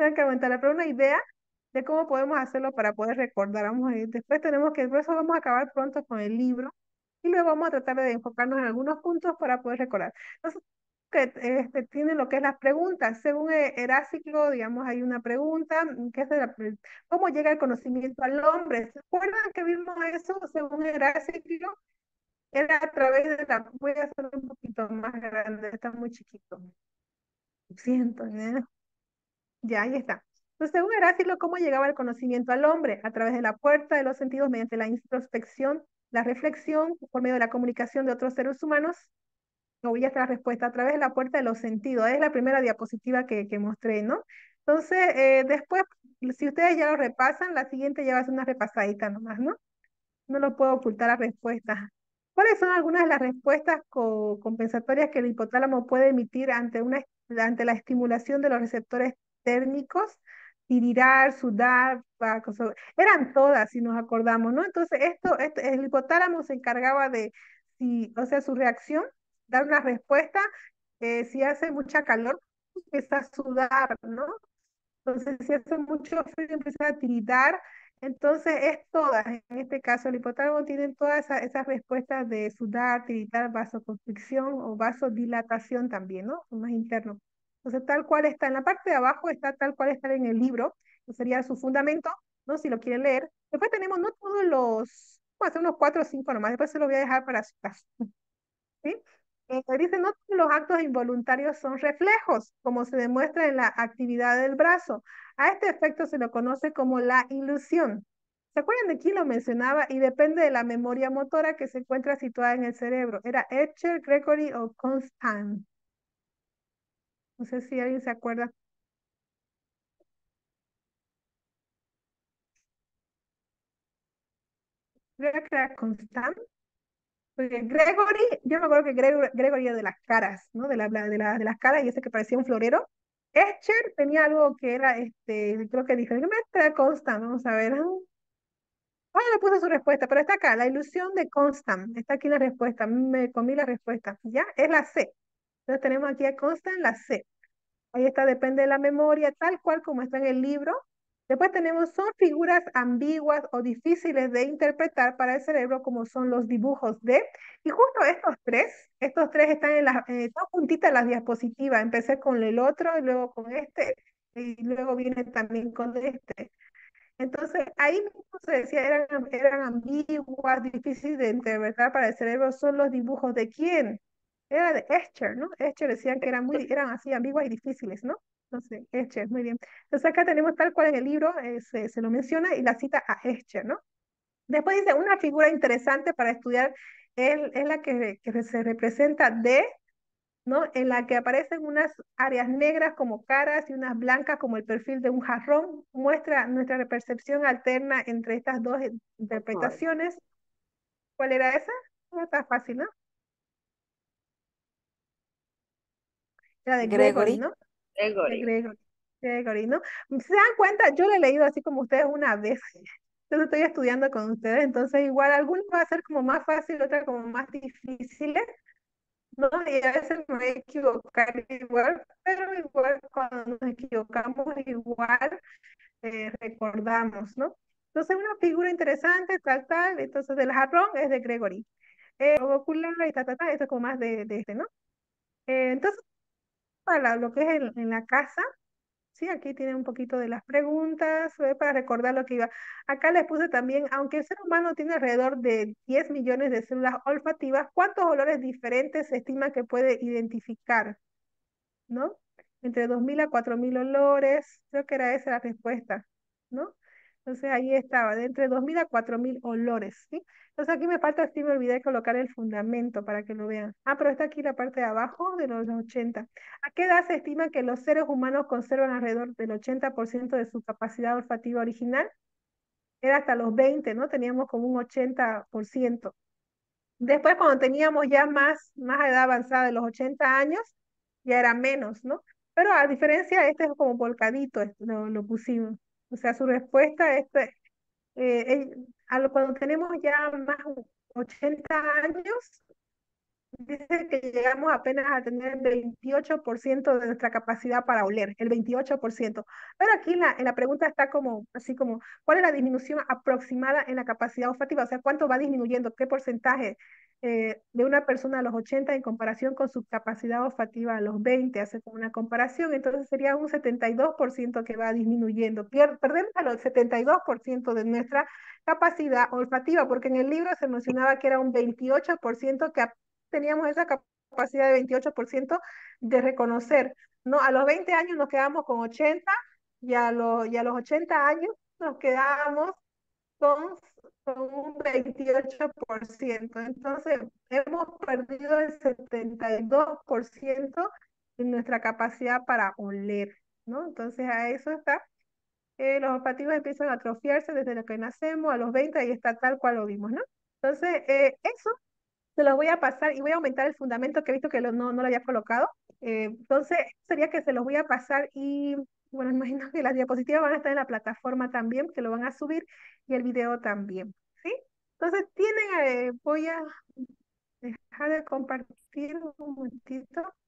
tengo que aguantarla, pero una idea de cómo podemos hacerlo para poder recordar. Vamos a ir, después tenemos que, por eso vamos a acabar pronto con el libro y luego vamos a tratar de enfocarnos en algunos puntos para poder recordar. Entonces, que tiene lo que es las preguntas. Según Heráclito, digamos, hay una pregunta, que es ¿cómo llega el conocimiento al hombre? ¿Se acuerdan que vimos eso? Según Heráclito, era a través de la, voy a hacerlo un poquito más grande, está muy chiquito. Lo siento, ¿eh? Ya, ahí está. Entonces, según Heráclito, ¿cómo llegaba el conocimiento al hombre? A través de la puerta de los sentidos, mediante la introspección, la reflexión, por medio de la comunicación de otros seres humanos. No, ya está la respuesta, a través de la puerta de los sentidos. Es la primera diapositiva que mostré, ¿no? Entonces, después, si ustedes ya lo repasan, la siguiente ya va a ser una repasadita nomás, ¿no? No lo puedo ocultar las respuestas. ¿Cuáles son algunas de las respuestas compensatorias que el hipotálamo puede emitir ante la estimulación de los receptores térmicos? Tirirar, sudar, eran todas, si nos acordamos, ¿no? Entonces, el hipotálamo se encargaba de, si, o sea, su reacción, dar una respuesta, si hace mucha calor, empieza a sudar, ¿no? Entonces, si hace mucho frío, empieza a tiritar. Entonces, es todas. En este caso, el hipotálamo tiene todas esas respuestas de sudar, tiritar, vasoconstricción o vasodilatación también, ¿no? Son más internos. Entonces, tal cual está en la parte de abajo, está tal cual está en el libro, que sería su fundamento, ¿no? Si lo quieren leer. Después tenemos, no todos los, vamos a hacer unos 4 o 5 nomás, después se los voy a dejar para su caso. ¿Sí? Dice, no todos los actos involuntarios son reflejos, como se demuestra en la actividad del brazo. A este efecto se lo conoce como la ilusión. ¿Se acuerdan de quién lo mencionaba? Y depende de la memoria motora que se encuentra situada en el cerebro. ¿Era Escher, Gregory o Constant? No sé si alguien se acuerda. Creo que era Constant. Porque Gregory, yo me acuerdo que Gregory era de las caras, ¿no? De las caras y ese que parecía un florero. Escher tenía algo que era, creo que diferente. Me Constant, vamos a ver. Ah, le puse su respuesta, pero está acá, la ilusión de Constant. Está aquí la respuesta, me comí la respuesta. ¿Ya? Es la C. Entonces tenemos aquí a Constant, la C. Ahí está, depende de la memoria, tal cual como está en el libro. Después tenemos, son figuras ambiguas o difíciles de interpretar para el cerebro, como son los dibujos de, y justo estos tres están en las, están juntitas en las diapositivas. Empecé con el otro, y luego con este, y luego viene también con este. Entonces, ahí mismo se decía, eran ambiguas, difíciles de interpretar para el cerebro. ¿Son los dibujos de quién? Era de Escher, ¿no? Escher decían que eran así ambiguas y difíciles, ¿no? Entonces, Escher, muy bien. Entonces acá tenemos tal cual en el libro, se lo menciona y la cita a Escher, ¿no? Después dice, una figura interesante para estudiar es la que se representa de, ¿no? En la que aparecen unas áreas negras como caras y unas blancas como el perfil de un jarrón. Muestra nuestra percepción alterna entre estas dos interpretaciones. ¿Cuál era esa? No está fácil, ¿no? Era de Gregory, Gregory. ¿no? De Gregory. Gregory, ¿no? ¿Se dan cuenta? Yo lo he leído así como ustedes una vez. Entonces estoy estudiando con ustedes, entonces igual algunos va a ser como más fácil, otra como más difíciles, ¿no? Y a veces me voy a equivocar igual, pero igual cuando nos equivocamos igual recordamos, ¿no? Entonces una figura interesante, tal, tal, entonces el jarrón es de Gregory. Ocular y tal, tal, tal, esto es como más de este, ¿no? Entonces, para lo que es en la casa, sí, aquí tienen un poquito de las preguntas, para recordar lo que iba. Acá les puse también, aunque el ser humano tiene alrededor de 10 millones de células olfativas, ¿cuántos olores diferentes se estima que puede identificar? ¿No? Entre 2.000 a 4.000 olores, creo que era esa la respuesta, ¿no? Entonces ahí estaba, de entre 2.000 a 4.000 olores, ¿sí? Entonces aquí me falta, sí me olvidé de colocar el fundamento para que lo vean. Ah, pero está aquí la parte de abajo de los 80. ¿A qué edad se estima que los seres humanos conservan alrededor del 80% de su capacidad olfativa original? Era hasta los 20, ¿no? Teníamos como un 80%. Después, cuando teníamos ya más edad avanzada de los 80 años, ya era menos, ¿no? Pero a diferencia, este es como volcadito, lo pusimos. O sea, su respuesta, cuando tenemos ya más 80 años, dice que llegamos apenas a tener el 28% de nuestra capacidad para oler, el 28%. Pero aquí en la pregunta está como, así como, ¿cuál es la disminución aproximada en la capacidad olfativa? O sea, ¿cuánto va disminuyendo? ¿Qué porcentaje de una persona a los 80 en comparación con su capacidad olfativa a los 20? Hace como una comparación, entonces sería un 72% que va disminuyendo. Perdemos a los 72% de nuestra capacidad olfativa, porque en el libro se mencionaba que era un 28% que teníamos esa capacidad de 28% de reconocer, ¿no? A los 20 años nos quedamos con 80 y a los 80 años nos quedamos con, con un 28%. Entonces, hemos perdido el 72% de nuestra capacidad para oler, ¿no? Entonces, a eso está. Los olfativos empiezan a atrofiarse desde lo que nacemos, a los 20, ahí está tal cual lo vimos, ¿no? Entonces, eso se los voy a pasar y voy a aumentar el fundamento que he visto que no lo había colocado. Entonces, sería que se los voy a pasar y, bueno, imagino que las diapositivas van a estar en la plataforma también, que lo van a subir y el video también, ¿sí? Entonces, voy a dejar de compartir un momentito.